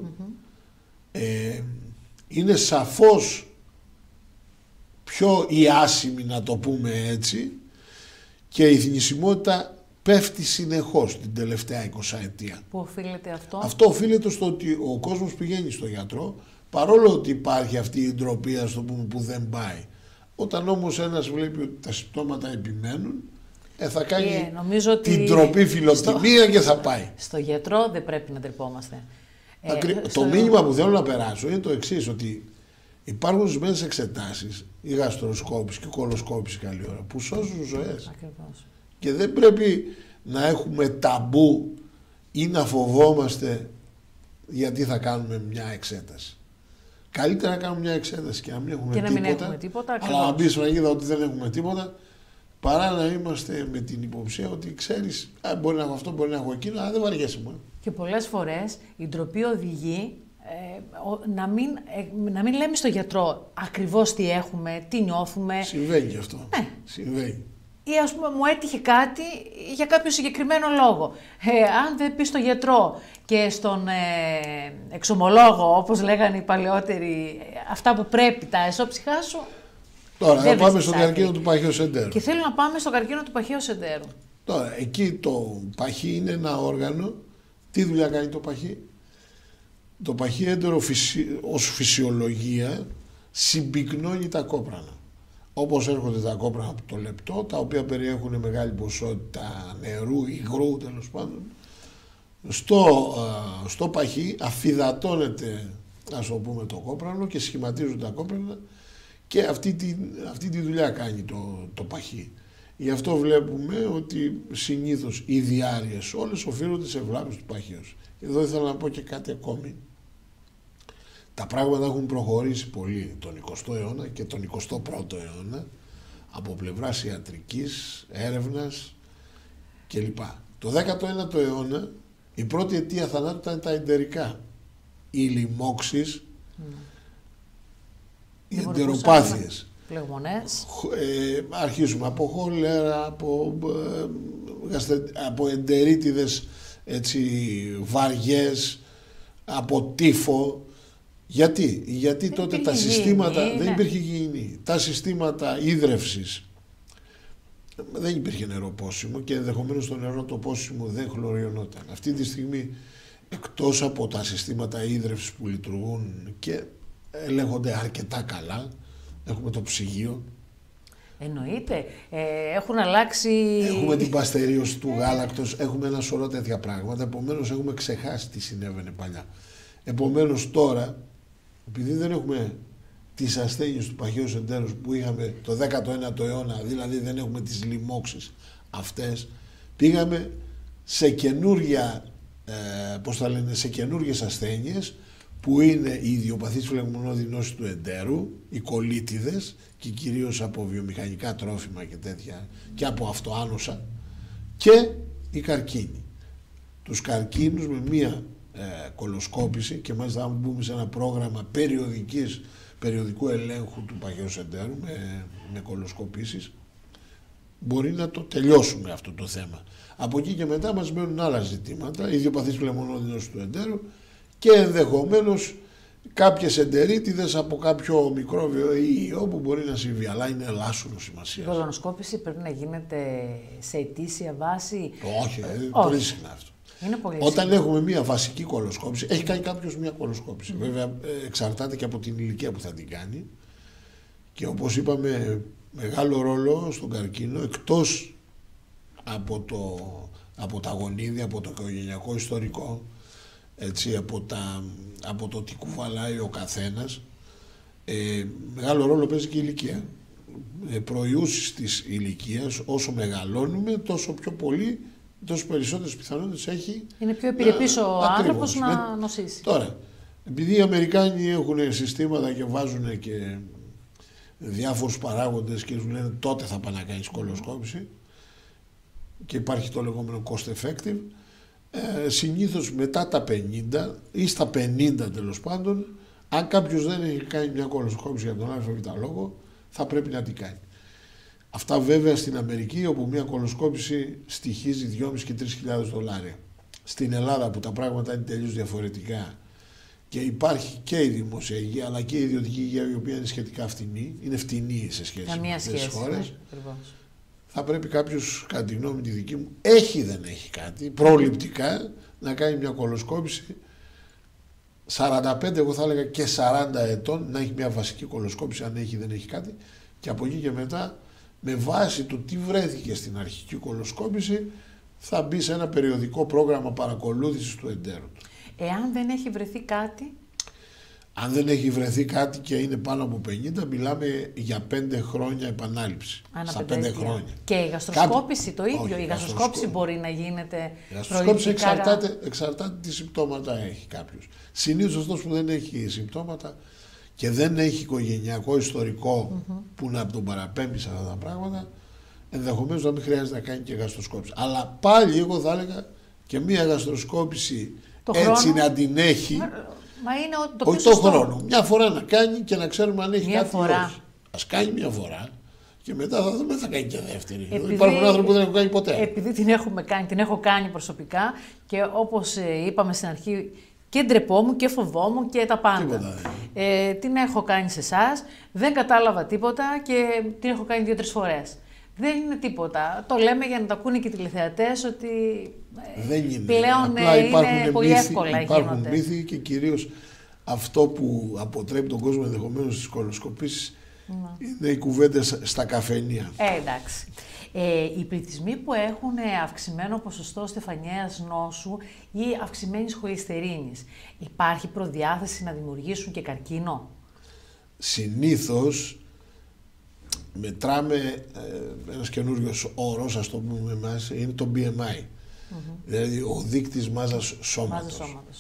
είναι σαφώς πιο ιάσιμη, να το πούμε έτσι, και η θνησιμότητα πέφτει συνεχώς την τελευταία 20 ετία. Πού οφείλεται αυτό? Αυτό οφείλεται στο ότι ο κόσμος πηγαίνει στο γιατρό, παρόλο ότι υπάρχει αυτή η ντροπή, ας το πούμε, που δεν πάει. Όταν όμως ένας βλέπει ότι τα συμπτώματα επιμένουν, θα κάνει την ντροπή φιλοτιμία και θα πάει. Στο γιατρό δεν πρέπει να ντρεπόμαστε. Το μήνυμα που θέλω να περάσω είναι το εξής, ότι υπάρχουν ορισμένες εξετάσεις, η γαστροσκόπηση και η κολοσκόπηση καλή ώρα, που σώζουν ζωές. Ακριβώς. Και δεν πρέπει να έχουμε ταμπού ή να φοβόμαστε γιατί θα κάνουμε μια εξέταση. Καλύτερα να κάνουμε μια εξέταση και να μην έχουμε τίποτα, αλλά να μπει σφραγίδα ότι δεν έχουμε τίποτα, παρά να είμαστε με την υποψία ότι ξέρεις, μπορεί να έχω αυτό, μπορεί να έχω εκείνο, αλλά δεν βαριέσαι μόνο. Και πολλές φορές η ντροπή οδηγεί να μην λέμε στο γιατρό ακριβώς τι έχουμε, τι νιώθουμε. Συμβαίνει και αυτό. Συμβαίνει. Ή ας πούμε μου έτυχε κάτι για κάποιο συγκεκριμένο λόγο. Αν δεν πει στο γιατρό και στον εξομολόγο, όπως λέγανε οι παλαιότεροι, αυτά που πρέπει, τα εσώψυχά σου. Τώρα θα πάμε στον καρκίνο του παχαίου εντέρου. Και θέλω να πάμε στον καρκίνο του παχαίου εντέρου. Τώρα, εκεί το παχύ είναι ένα όργανο. Τι δουλειά κάνει το παχύ? Το παχύ έντερο ως φυσιολογία συμπυκνώνει τα κόπρανα. Όπως έρχονται τα κόπρανα από το λεπτό, τα οποία περιέχουν μεγάλη ποσότητα νερού, υγρού, τέλος πάντων, στο παχύ αφυδατώνεται, ας το πούμε, το κόπρανο και σχηματίζουν τα κόπρανα και αυτή τη δουλειά κάνει το παχύ. Γι' αυτό βλέπουμε ότι συνήθως οι διάρειες όλες οφείλονται σε βλάβες του παχαίου. Εδώ ήθελα να πω και κάτι ακόμη. Τα πράγματα έχουν προχωρήσει πολύ τον 20ο αιώνα και τον 21ο αιώνα από πλευράς ιατρικής, έρευνας κλπ. Το 19ο αιώνα η πρώτη αιτία θανάτου ήταν τα εντερικά. Οι λοιμώξεις, οι εντεροπάθειες. Πλεγμονές. Αρχίζουμε από χολέρα, από εντερίτιδες, έτσι, βαριές, από τύφο. Γιατί τότε τα συστήματα, δεν υπήρχε υγιεινή. Τα συστήματα ίδρευσης, δεν υπήρχε νεροπόσιμο και ενδεχομένως το νερό το πόσιμο δεν χλωριωνόταν. Αυτή τη στιγμή, εκτός από τα συστήματα ίδρευσης που λειτουργούν και ελέγχονται αρκετά καλά, έχουμε το ψυγείο. Εννοείται. Έχουν αλλάξει... Έχουμε την παστερίωση του γάλακτος, έχουμε ένα σωρό τέτοια πράγματα, επομένως έχουμε ξεχάσει τι συνέβαινε παλιά. Επομένως τώρα, επειδή δεν έχουμε τις ασθένειες του παχαίου εντέρους που είχαμε το 19ο αιώνα, δηλαδή δεν έχουμε τις λοιμώξεις αυτές, πήγαμε σε καινούργιες ασθένειες που είναι η ιδιοπαθής φλεγμονώδη νόση του εντέρου, οι κολίτιδες και κυρίως από βιομηχανικά τρόφιμα και τέτοια και από αυτοάνοσα και η καρκίνη. Τους καρκίνους με μία κολοσκόπηση και μάλιστα αν μπούμε σε ένα πρόγραμμα περιοδικού ελέγχου του παχαίου εντέρου με κολοσκοπήσεις μπορεί να το τελειώσουμε αυτό το θέμα. Από εκεί και μετά μας μένουν άλλα ζητήματα, ιδιοπαθής φλεγμονώδη νόση του εντέρου και ενδεχομένως κάποιες εντερίτιδες από κάποιο μικρόβιο ή ιό που μπορεί να συμβεί, αλλά είναι ελάσσονο σημασία. Η κολονοσκόπηση πρέπει να γίνεται σε ετήσια βάση. Όχι, πολύ συχνά αυτό. Είναι πολύ Όταν έχουμε μια βασική κολοσκόπηση, έχει κάνει κάποιος μια κολοσκόπηση. Βέβαια, εξαρτάται και από την ηλικία που θα την κάνει. Και όπως είπαμε, μεγάλο ρόλο στον καρκίνο, εκτός από τα γονίδια, από το οικογενειακό ιστορικό, έτσι, από το τι κουβαλάει ο καθένας, μεγάλο ρόλο παίζει και η ηλικία. Προϊούσεις της ηλικίας, όσο μεγαλώνουμε, τόσο πιο πολύ, τόσο περισσότερες πιθανότητες έχει. Είναι πιο επιρρεπής ο άνθρωπος να νοσήσει. Τώρα, επειδή οι Αμερικάνοι έχουν συστήματα και βάζουν και διάφορους παράγοντες και σου λένε τότε θα πάει να κάνεις κολοσκόπηση και υπάρχει το λεγόμενο cost effective, συνήθως μετά τα 50 ή στα 50 τέλος πάντων, αν κάποιος δεν έχει κάνει μια κολοσκόπηση για τον ΑΒ λόγο, θα πρέπει να την κάνει. Αυτά βέβαια στην Αμερική, όπου μια κολοσκόπηση στοιχίζει 2.500 και 3.000 δολάρια. Στην Ελλάδα που τα πράγματα είναι τελείως διαφορετικά και υπάρχει και η δημόσια υγεία αλλά και η ιδιωτική υγεία, η οποία είναι σχετικά φτηνή, είναι φτηνή σε σχέση με αυτές τις χώρες. Θα πρέπει κάποιος, κατά τη γνώμη τη δική μου, έχει δεν έχει κάτι, προληπτικά να κάνει μια κολοσκόπηση 45, εγώ θα έλεγα και 40 ετών, να έχει μια βασική κολοσκόπηση αν έχει δεν έχει κάτι και από εκεί και μετά με βάση το τι βρέθηκε στην αρχική κολοσκόπηση θα μπει σε ένα περιοδικό πρόγραμμα παρακολούθησης του εντέρου του. Εάν δεν έχει βρεθεί κάτι. Αν δεν έχει βρεθεί κάτι και είναι πάνω από 50, μιλάμε για 5 χρόνια επανάληψη. Στα 5 χρόνια. Και η γαστροσκόπηση το ίδιο. Όχι, η γαστροσκόπηση μπορεί να γίνεται. Η γαστροσκόπηση εξαρτάται τι συμπτώματα έχει κάποιος. Συνήθως αυτός που δεν έχει συμπτώματα και δεν έχει οικογενειακό ιστορικό που να τον παραπέμπει σε αυτά τα πράγματα, ενδεχομένως να μην χρειάζεται να κάνει και γαστροσκόπηση. Αλλά πάλι εγώ θα έλεγα και μία γαστροσκόπηση έτσι να την έχει. Μα είναι όχι το χρόνο. Μια φορά να κάνει και να ξέρουμε αν έχει κάτι ή όχι. Ας κάνει μια φορά και μετά θα δούμε, θα κάνει και δεύτερη. Υπάρχουν άνθρωποι που δεν έχουν κάνει ποτέ. Επειδή την έχω κάνει προσωπικά και όπως είπαμε στην αρχή, και ντρεπόμουν και φοβόμουν και τα πάντα. Την έχω κάνει σε εσάς, δεν κατάλαβα τίποτα και την έχω κάνει 2-3 φορές. Δεν είναι τίποτα. Το λέμε για να τα ακούνε και οι τηλεθεατές ότι δεν είναι. Πλέον είναι πολύ εύκολα. Υπάρχουν μύθοι και κυρίως αυτό που αποτρέπει τον κόσμο ενδεχομένως στις κολοσκοπήσεις είναι οι κουβέντες στα καφενεία. Εντάξει. Οι πληθυσμοί που έχουν αυξημένο ποσοστό στεφανιαίας νόσου ή αυξημένης χολυστερίνης, υπάρχει προδιάθεση να δημιουργήσουν και καρκίνο? Συνήθως μετράμε ένας καινούριος όρος, ας το πούμε εμάς, είναι το BMI. Δηλαδή ο δείκτης μάζας σώματος.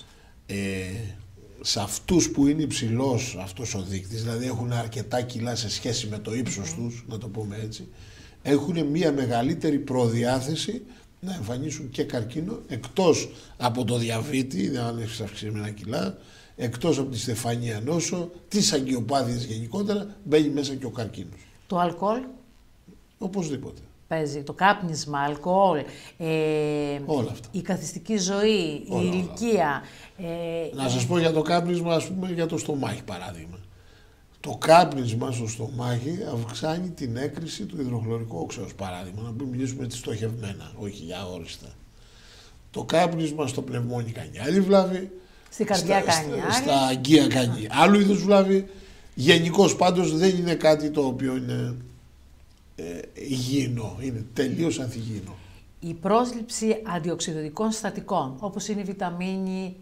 Σε αυτούς που είναι υψηλός αυτός ο δείκτης, δηλαδή έχουν αρκετά κιλά σε σχέση με το ύψος τους, να το πούμε έτσι, έχουν μια μεγαλύτερη προδιάθεση να εμφανίσουν και καρκίνο, εκτός από το διαβήτη, αν έχεις αυξημένα κιλά, εκτός από τη στεφανία νόσο, τις αγκιοπάθειες γενικότερα, μπαίνει μέσα και ο καρκίνος. Το αλκοόλ? Οπωσδήποτε. Παίζει το κάπνισμα, αλκοόλ, όλα αυτά. η καθιστική ζωή, η ηλικία. Να σας πω για το κάπνισμα, ας πούμε για το στομάχι παράδειγμα. Το κάπνισμα στο στομάχι αυξάνει την έκρηση του υδροχλωρικού οξέως παράδειγμα, να μην μιλήσουμε τη στοχευμένα, όχι για αόριστα. Το κάπνισμα στο πνευμόνι κάνει άλλη βλάβη, στην καρδιά κάνει άλλη, στα αγκία κάνει άλλου είδους βλάβη. Γενικώς πάντως δεν είναι κάτι το οποίο είναι υγιεινό, είναι τελείως ανθυγιεινό. Η πρόσληψη αντιοξυδοτικών συστατικών, όπως είναι η βιταμίνη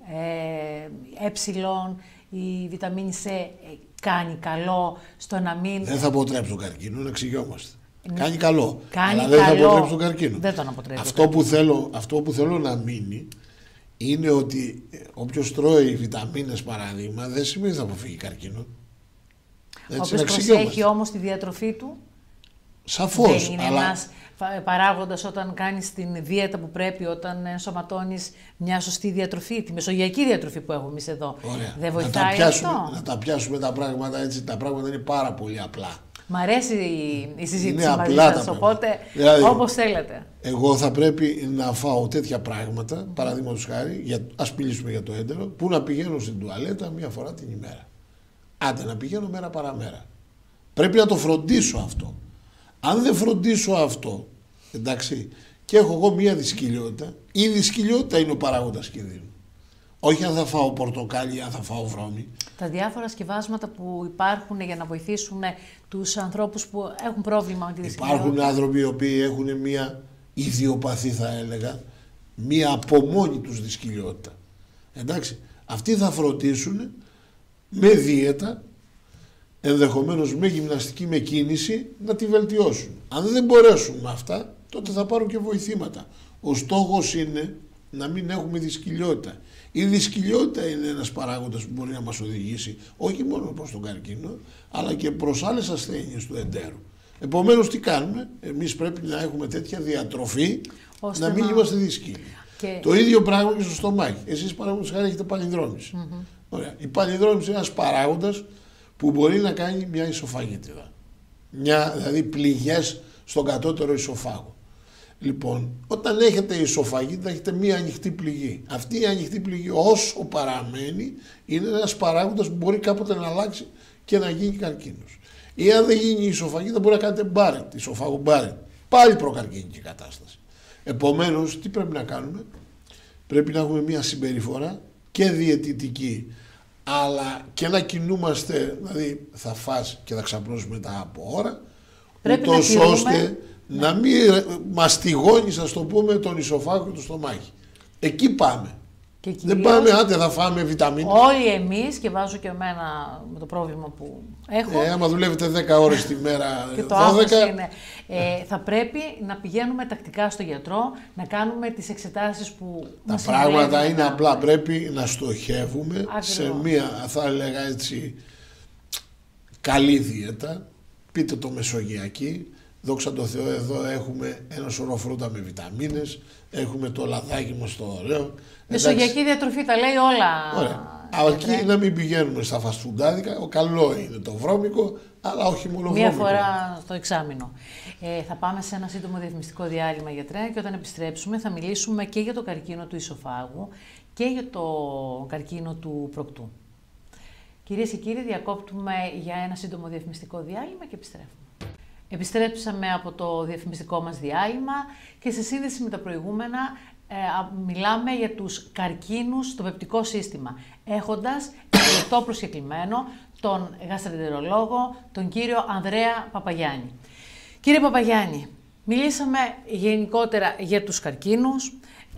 η βιταμίνη C, κάνει καλό στο να μην... Δεν θα αποτρέψει τον καρκίνο, να εξηγιόμαστε. Κάνει καλό, κάνει αλλά δεν καλό. θα αποτρέψει τον καρκίνο. Δεν τον αποτρέπει. Αυτό που θέλω να μείνει είναι ότι όποιος τρώει βιταμίνες παράδειγμα δεν σημαίνει θα αποφύγει καρκίνο. Όποιος προσέχει όμως τη διατροφή του, σαφώς, δεν είναι αλλά... ένας παράγοντας όταν κάνεις την δίαιτα που πρέπει, όταν ενσωματώνεις μια σωστή διατροφή, τη μεσογειακή διατροφή που έχουμε εμείς εδώ. Ωραία. Δεν βοηθάει αυτό? Να τα πιάσουμε τα πράγματα έτσι, τα πράγματα είναι πάρα πολύ απλά. Μ' αρέσει η συζήτηση μαζί σας, οπότε δηλαδή, όπως θέλετε. Εγώ θα πρέπει να φάω τέτοια πράγματα, παραδείγματος χάρη, ας μιλήσουμε για το έντερο, που να πηγαίνω στην τουαλέτα μία φορά την ημέρα. Άντε να πηγαίνω μέρα παραμέρα. Πρέπει να το φροντίσω αυτό. Αν δεν φροντίσω αυτό, εντάξει, και έχω εγώ μία δυσκολιότητα, η δυσκολιότητα είναι ο παράγοντας κινδύνου. Όχι αν θα φάω πορτοκάλι ή αν θα φάω βρώμη. Τα διάφορα σκευάσματα που υπάρχουν για να βοηθήσουν τους ανθρώπους που έχουν πρόβλημα με τη δυσκολιότητα. Υπάρχουν άνθρωποι οι οποίοι έχουν μία ιδιοπαθή, θα έλεγα, μία από μόνη τους δυσκολιότητα. Εντάξει, αυτοί θα φροντίσουν με δίαιτα, ενδεχομένως με γυμναστική, με κίνηση, να τη βελτιώσουν. Αν δεν μπορέσουν με αυτά, τότε θα πάρουν και βοηθήματα. Ο στόχος είναι να μην έχουμε δυσκολιότητα. Η δυσκολιότητα είναι ένας παράγοντας που μπορεί να μας οδηγήσει όχι μόνο προς τον καρκίνο, αλλά και προς άλλες ασθένειες του εντέρου. Επομένως, τι κάνουμε? Εμείς πρέπει να έχουμε τέτοια διατροφή, ώστε να μην είμαστε δύσκολοι. Και... Το ίδιο πράγμα και στο στομάχι. Εσείς, παραδείγματος χάρη, έχετε παλινδρόμηση. Ωραία. Η παλινδρόμηση είναι ένας παράγοντας που μπορεί να κάνει μια ισοφαγίτιδα. Δηλαδή πληγές στον κατώτερο ισοφάγο. Λοιπόν, όταν έχετε ισοφαγίτιδα, έχετε μία ανοιχτή πληγή. Αυτή η ανοιχτή πληγή, όσο παραμένει, είναι ένας παράγοντας που μπορεί κάποτε να αλλάξει και να γίνει καρκίνος. Ή αν δεν γίνει η ισοφαγίτιδα, μπορεί να κάνετε μπάρετ, ισοφάγο μπάρετ. Πάλι προκαρκίνικη κατάσταση. Επομένως, τι πρέπει να κάνουμε? Πρέπει να έχουμε μία συμπεριφορά και διαιτητική, αλλά και να κινούμαστε, δηλαδή θα φας και θα ξαπλώσεις μετά από ώρα, ούτως ώστε να μην μαστιγώνεις, ας το πούμε, τον ισοφάγο και το στομάχι. Εκεί πάμε. Δεν πάμε, άντε θα φάμε βιταμίνες. Όλοι εμείς, και βάζω και εμένα με το πρόβλημα που έχω. Άμα δουλεύετε 10 ώρες τη μέρα, και το 12. Είναι, θα πρέπει να πηγαίνουμε τακτικά στο γιατρό, να κάνουμε τις εξετάσεις που τα πράγματα είναι απλά. Πρέπει να στοχεύουμε σε μία, θα έλεγα έτσι, καλή δίαιτα. Πείτε το μεσογειακή. Δόξα τω Θεώ, εδώ έχουμε ένα σωρό φρούτα με βιταμίνες, έχουμε το λαδάκι μας το ωραίο. Μεσογειακή διατροφή, τα λέει όλα. Ωραία. Εκεί να μην πηγαίνουμε στα φαστφουντάδικα, ο καλό είναι το βρώμικο, αλλά όχι μόνο βρώμικο. Μία φορά στο εξάμηνο. Θα πάμε σε ένα σύντομο διαφημιστικό διάλειμμα, γιατρέ, και όταν επιστρέψουμε θα μιλήσουμε και για το καρκίνο του ισοφάγου και για το καρκίνο του προκτού. Κυρίες και κύριοι, διακόπτουμε για ένα σύντομο διαφημιστικό διάλειμμα και επιστρέφουμε. Επιστρέψαμε από το διαφημιστικό μας διάλειμμα και σε σύνδεση με τα προηγούμενα μιλάμε για τους καρκίνους στο πεπτικό σύστημα, έχοντας εκλεκτό προσκεκλημένο τον γαστρεντερολόγο, τον κύριο Ανδρέα Παπαγιάννη. Κύριε Παπαγιάννη, μιλήσαμε γενικότερα για τους καρκίνους,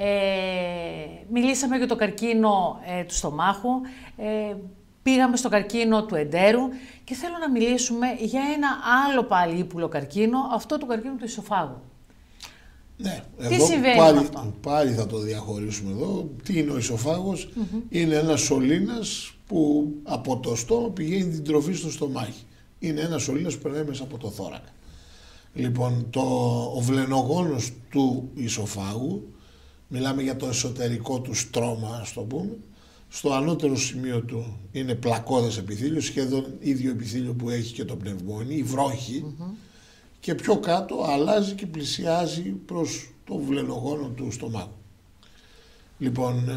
μιλήσαμε για το καρκίνο του στομάχου, πήγαμε στο καρκίνο του εντέρου και θέλω να μιλήσουμε για ένα άλλο πάλι ύπουλο καρκίνο, αυτό του καρκίνου του ισοφάγου. Ναι, τι εδώ συμβαίνει πάλι, με αυτό? Πάλι θα το διαχωρίσουμε εδώ. Τι είναι ο ισοφάγος? Είναι ένας σωλήνας που από το στόμα πηγαίνει την τροφή στο στομάχι. Είναι ένας σωλήνας που περνάει μέσα από το θώρακα. Λοιπόν, ο βλενογόνος του ισοφάγου, μιλάμε για το εσωτερικό του στρώμα, ας το πούμε, στο ανώτερο σημείο του είναι πλακώδες επιθύλιο, σχεδόν ίδιο επιθύλιο που έχει και το πνευμόνι, η βρόχη, και πιο κάτω αλλάζει και πλησιάζει προς το βλενογόνο του στομάχου. Λοιπόν,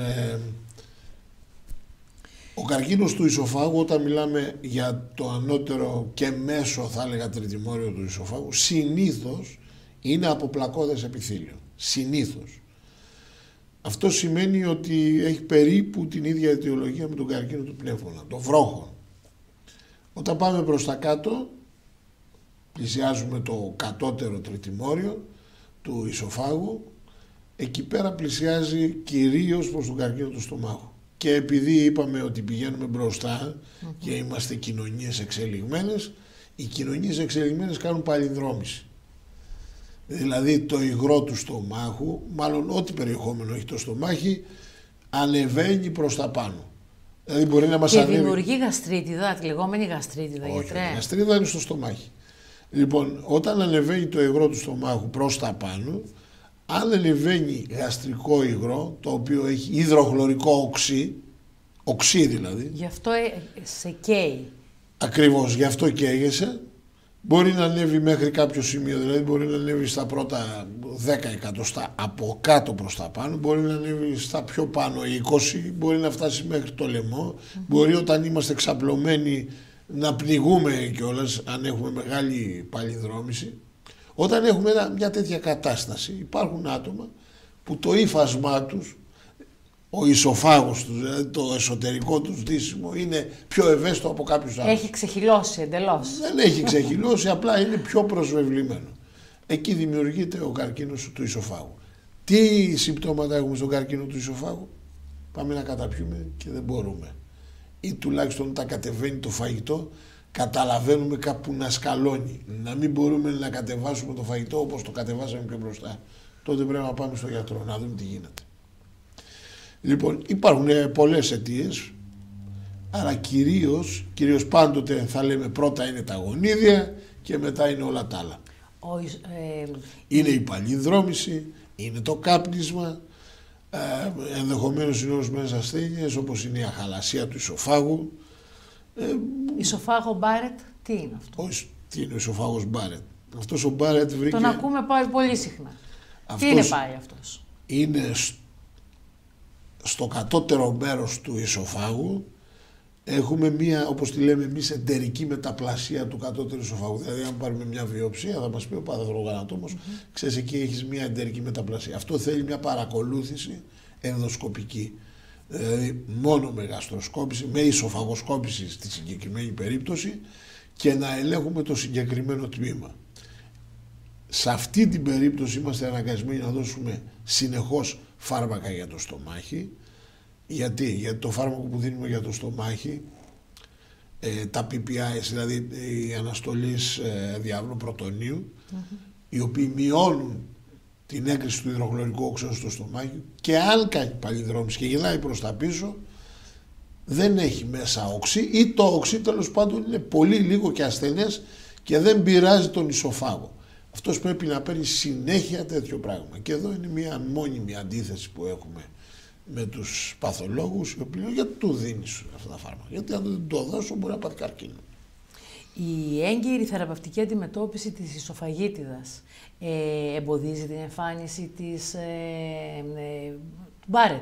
ο καρκίνος του ισοφάγου, όταν μιλάμε για το ανώτερο και μέσο, θα έλεγα, τριτημόριο του ισοφάγου, συνήθως είναι από πλακώδες επιθύλιο. Συνήθως. Αυτό σημαίνει ότι έχει περίπου την ίδια αιτιολογία με τον καρκίνο του πνεύμονα, το βρόχο. Όταν πάμε προς τα κάτω, πλησιάζουμε το κατώτερο τριτημόριο του ισοφάγου, εκεί πέρα πλησιάζει κυρίως προς τον καρκίνο του στομάχου. Και επειδή είπαμε ότι πηγαίνουμε μπροστά και είμαστε κοινωνίες εξελιγμένες, οι κοινωνίες εξελιγμένες κάνουν παλινδρόμηση. Δηλαδή το υγρό του στομάχου, μάλλον ό,τι περιεχόμενο έχει το στομάχι, ανεβαίνει προς τα πάνω. Δηλαδή μπορεί να μας και ανέβει... δημιουργεί γαστρίτιδα, τη λεγόμενη γαστρίτιδα, γιατρέ. Όχι, η γαστρίτιδα είναι στο στομάχι. Λοιπόν, όταν ανεβαίνει το υγρό του στομάχου προς τα πάνω, αν ανεβαίνει γαστρικό υγρό, το οποίο έχει υδροχλωρικό οξύ δηλαδή. Γι' αυτό σε καίει. Ακριβώς, γι' αυτό καίγεσαι. Μπορεί να ανέβει μέχρι κάποιο σημείο, δηλαδή μπορεί να ανέβει στα πρώτα 10 εκατοστά από κάτω προς τα πάνω, μπορεί να ανέβει στα πιο πάνω 20, μπορεί να φτάσει μέχρι το λαιμό, μπορεί όταν είμαστε ξαπλωμένοι να πνιγούμε κιόλας, αν έχουμε μεγάλη παλινδρόμηση. Όταν έχουμε μια τέτοια κατάσταση, υπάρχουν άτομα που το ύφασμά τους, ο ισοφάγος τους, δηλαδή το εσωτερικό τους δύσιμο, είναι πιο ευαίσθητο από κάποιους άλλους. Έχει ξεχυλώσει εντελώς. Δεν έχει ξεχυλώσει, απλά είναι πιο προσβεβλημένο. Εκεί δημιουργείται ο καρκίνος του ισοφάγου. Τι συμπτώματα έχουμε στον καρκίνο του ισοφάγου? Πάμε να καταπιούμε και δεν μπορούμε. Ή τουλάχιστον όταν κατεβαίνει το φαγητό, καταλαβαίνουμε κάπου να σκαλώνει. Να μην μπορούμε να κατεβάσουμε το φαγητό όπως το κατεβάσαμε πιο μπροστά. Τότε πρέπει να πάμε στον γιατρό, να δούμε τι γίνεται. Λοιπόν, υπάρχουν πολλές αιτίες, αλλά κυρίως πάντοτε θα λέμε πρώτα είναι τα γονίδια και μετά είναι όλα τα άλλα. Είναι η παλινδρόμηση, είναι το κάπνισμα, ενδεχομένως είναι ορισμένες ασθένειες όπως είναι η αχαλασία του ισοφάγου. Ισοφάγο Μπάρετ, τι είναι αυτό? Όχι, τι είναι ο ισοφάγος Μπάρετ? Αυτός ο Μπάρετ βρήκε... Τον ακούμε πολύ συχνά. Τι είναι πάλι αυτός? Είναι στο κατώτερο μέρος του ισοφάγου. Έχουμε μία, όπως τη λέμε εμείς, εντερική μεταπλασία του κατώτερου ισοφάγου. Δηλαδή, αν πάρουμε μια βιοψία, θα μας πει ο παθογονατόμος, ξέρεις, εκεί έχεις μία εντερική μεταπλασία. Αυτό θέλει μια παρακολούθηση ενδοσκοπική. Δηλαδή, μόνο με γαστροσκόπηση, με ισοφαγοσκόπηση στη συγκεκριμένη περίπτωση και να ελέγχουμε το συγκεκριμένο τμήμα. Σε αυτή την περίπτωση είμαστε αναγκασμένοι να δώσουμε συνεχώς φάρμακα για το στομάχι. Γιατί το φάρμακο που δίνουμε για το στομάχι, τα PPI, δηλαδή οι αναστολής διάβλου πρωτονίου, οι οποίοι μειώνουν την έγκριση του υδροχλωρικού οξέως στο στομάχι, και αν κάνει παλινδρόμηση και γυρνάει προς τα πίσω, δεν έχει μέσα οξύ, ή το οξύ τέλος πάντων είναι πολύ λίγο και ασθενές και δεν πειράζει τον ισοφάγο. Αυτός πρέπει να παίρνει συνέχεια τέτοιο πράγμα. Και εδώ είναι μια μόνιμη αντίθεση που έχουμε με τους παθολόγους, οι οποίοι λένε γιατί του δίνεις αυτά τα φάρμακα? Γιατί αν δεν το δώσω μπορεί να πάθει καρκίνο. Η έγκυρη θεραπευτική αντιμετώπιση της ισοφαγίτιδας εμποδίζει την εμφάνιση της Μπάρετ?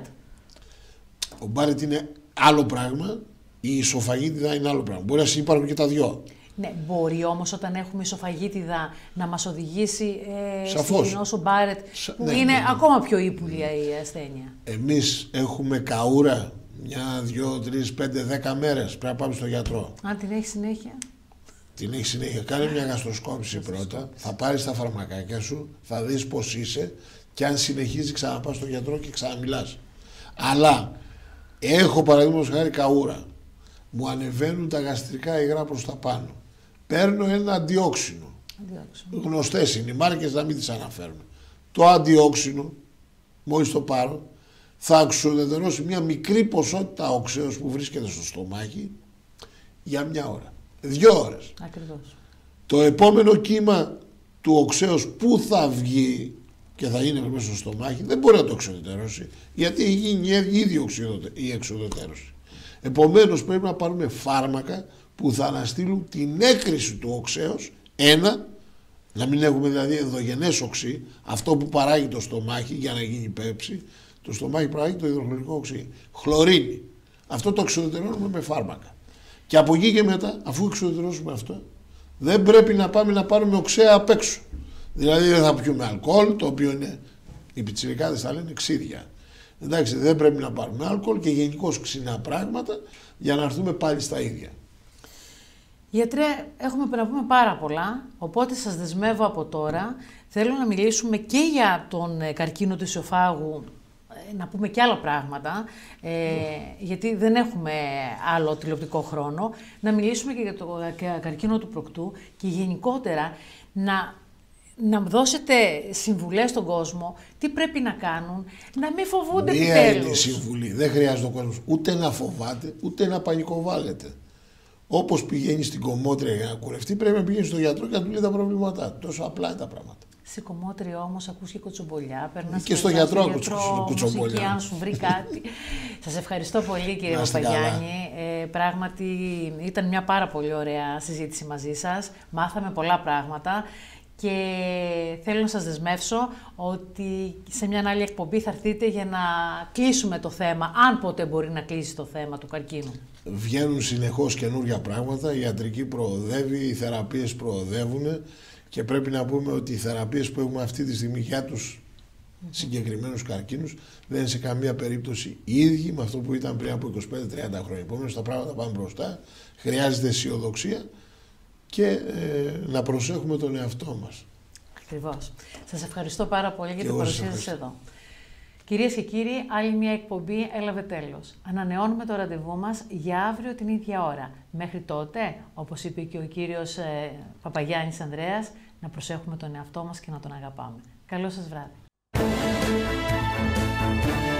Ο Μπάρετ είναι άλλο πράγμα, η ισοφαγίτιδα είναι άλλο πράγμα. Μπορεί να υπάρχουν και τα δυο. Ναι, μπορεί όμως όταν έχουμε ισοφαγίτιδα να μας οδηγήσει στην νόσο Μπάρετ, που είναι ακόμα πιο ύπουλια η ασθένεια. Εμείς έχουμε καούρα 1, 2, 3, 5, 10 μέρες. Πρέπει να πάμε στον γιατρό. Αν την έχει συνέχεια. Την έχει συνέχεια. Κάνε μια γαστροσκόπηση πρώτα. Θα πάρεις τα φαρμακάκια σου, θα δεις πώς είσαι και αν συνεχίζει ξαναπάς στον γιατρό και ξαναμιλάς. Αλλά έχω παραδείγματος χάρη καούρα. Μου ανεβαίνουν τα γαστρικά υγρά προς τα πάνω. Παίρνω ένα αντιόξινο. Γνωστές είναι οι μάρκες, να μην τις αναφέρουμε. Το αντιόξινο, μόλις το πάρω, θα εξουδετερώσει μια μικρή ποσότητα οξέως που βρίσκεται στο στομάχι για 1 ώρα. 2 ώρες. Ακριβώς. Το επόμενο κύμα του οξέως που θα βγει και θα είναι μέσα στο στομάχι δεν μπορεί να το εξουδετερώσει, γιατί έχει γίνει ήδη η εξουδετερώση. Επομένως πρέπει να πάρουμε φάρμακα που θα αναστείλουν την έκρηση του οξέως, να μην έχουμε δηλαδή ενδογενές οξύ, αυτό που παράγει το στομάχι για να γίνει πέψη. Το στομάχι παράγει το υδροχλωρικό οξύ, χλωρίνη. Αυτό το εξουδετερώνουμε με φάρμακα. Και από εκεί και μετά, αφού εξουδετερώσουμε αυτό, δεν πρέπει να πάμε να πάρουμε οξέα απ' έξω. Δηλαδή δεν θα πιούμε αλκοόλ, το οποίο είναι, οι πιτσιρικάδες θα λένε ξύδια. Εντάξει, δεν πρέπει να πάρουμε αλκοόλ και γενικώς ξινά πράγματα για να έρθουμε πάλι στα ίδια. Γιατρέ, έχουμε να πούμε πάρα πολλά, οπότε σας δεσμεύω από τώρα. Θέλω να μιλήσουμε και για τον καρκίνο του ισοφάγου, να πούμε και άλλα πράγματα, γιατί δεν έχουμε άλλο τηλεοπτικό χρόνο. Να μιλήσουμε και για τον καρκίνο του προκτού και γενικότερα να να δώσετε συμβουλές στον κόσμο, τι πρέπει να κάνουν, να μην φοβούνται επιτέλους. επιτέλους. Μία είναι η συμβουλή. Δεν χρειάζεται ο κόσμος ούτε να φοβάται, ούτε να πανικοβάλλεται. Όπως πηγαίνει στην κομμότρια για να κουρευτεί, πρέπει να πηγαίνει στον γιατρό και να του λέει τα προβλήματά του. Τόσο απλά είναι τα πράγματα. Σε κομμότρια όμως ακούς και κουτσομπολιά. Περνάς και στο γιατρό ακούς κουτσομπολιά. Μουσική, αν σου βρει κάτι. Σας ευχαριστώ πολύ, κύριε Παπαγιάννη. Πράγματι ήταν μια πάρα πολύ ωραία συζήτηση μαζί σας. Μάθαμε πολλά πράγματα. Και θέλω να σας δεσμεύσω ότι σε μια άλλη εκπομπή θα έρθετε για να κλείσουμε το θέμα, αν ποτέ μπορεί να κλείσει το θέμα του καρκίνου. Βγαίνουν συνεχώς καινούργια πράγματα, η ιατρική προοδεύει, οι θεραπείες προοδεύουν και πρέπει να πούμε ότι οι θεραπείες που έχουμε αυτή τη στιγμή για τους συγκεκριμένους καρκίνους δεν είναι σε καμία περίπτωση ίδιοι με αυτό που ήταν πριν από 25-30 χρόνια. Επομένως τα πράγματα πάνε μπροστά, χρειάζεται αισιοδοξία και να προσέχουμε τον εαυτό μας. Ακριβώς. Σας ευχαριστώ πάρα πολύ για την παρουσία σας εδώ. Κυρίες και κύριοι, άλλη μια εκπομπή έλαβε τέλος. Ανανεώνουμε το ραντεβού μας για αύριο την ίδια ώρα. Μέχρι τότε, όπως είπε και ο κύριος Παπαγιάννης Ανδρέας, να προσέχουμε τον εαυτό μας και να τον αγαπάμε. Καλό σας βράδυ.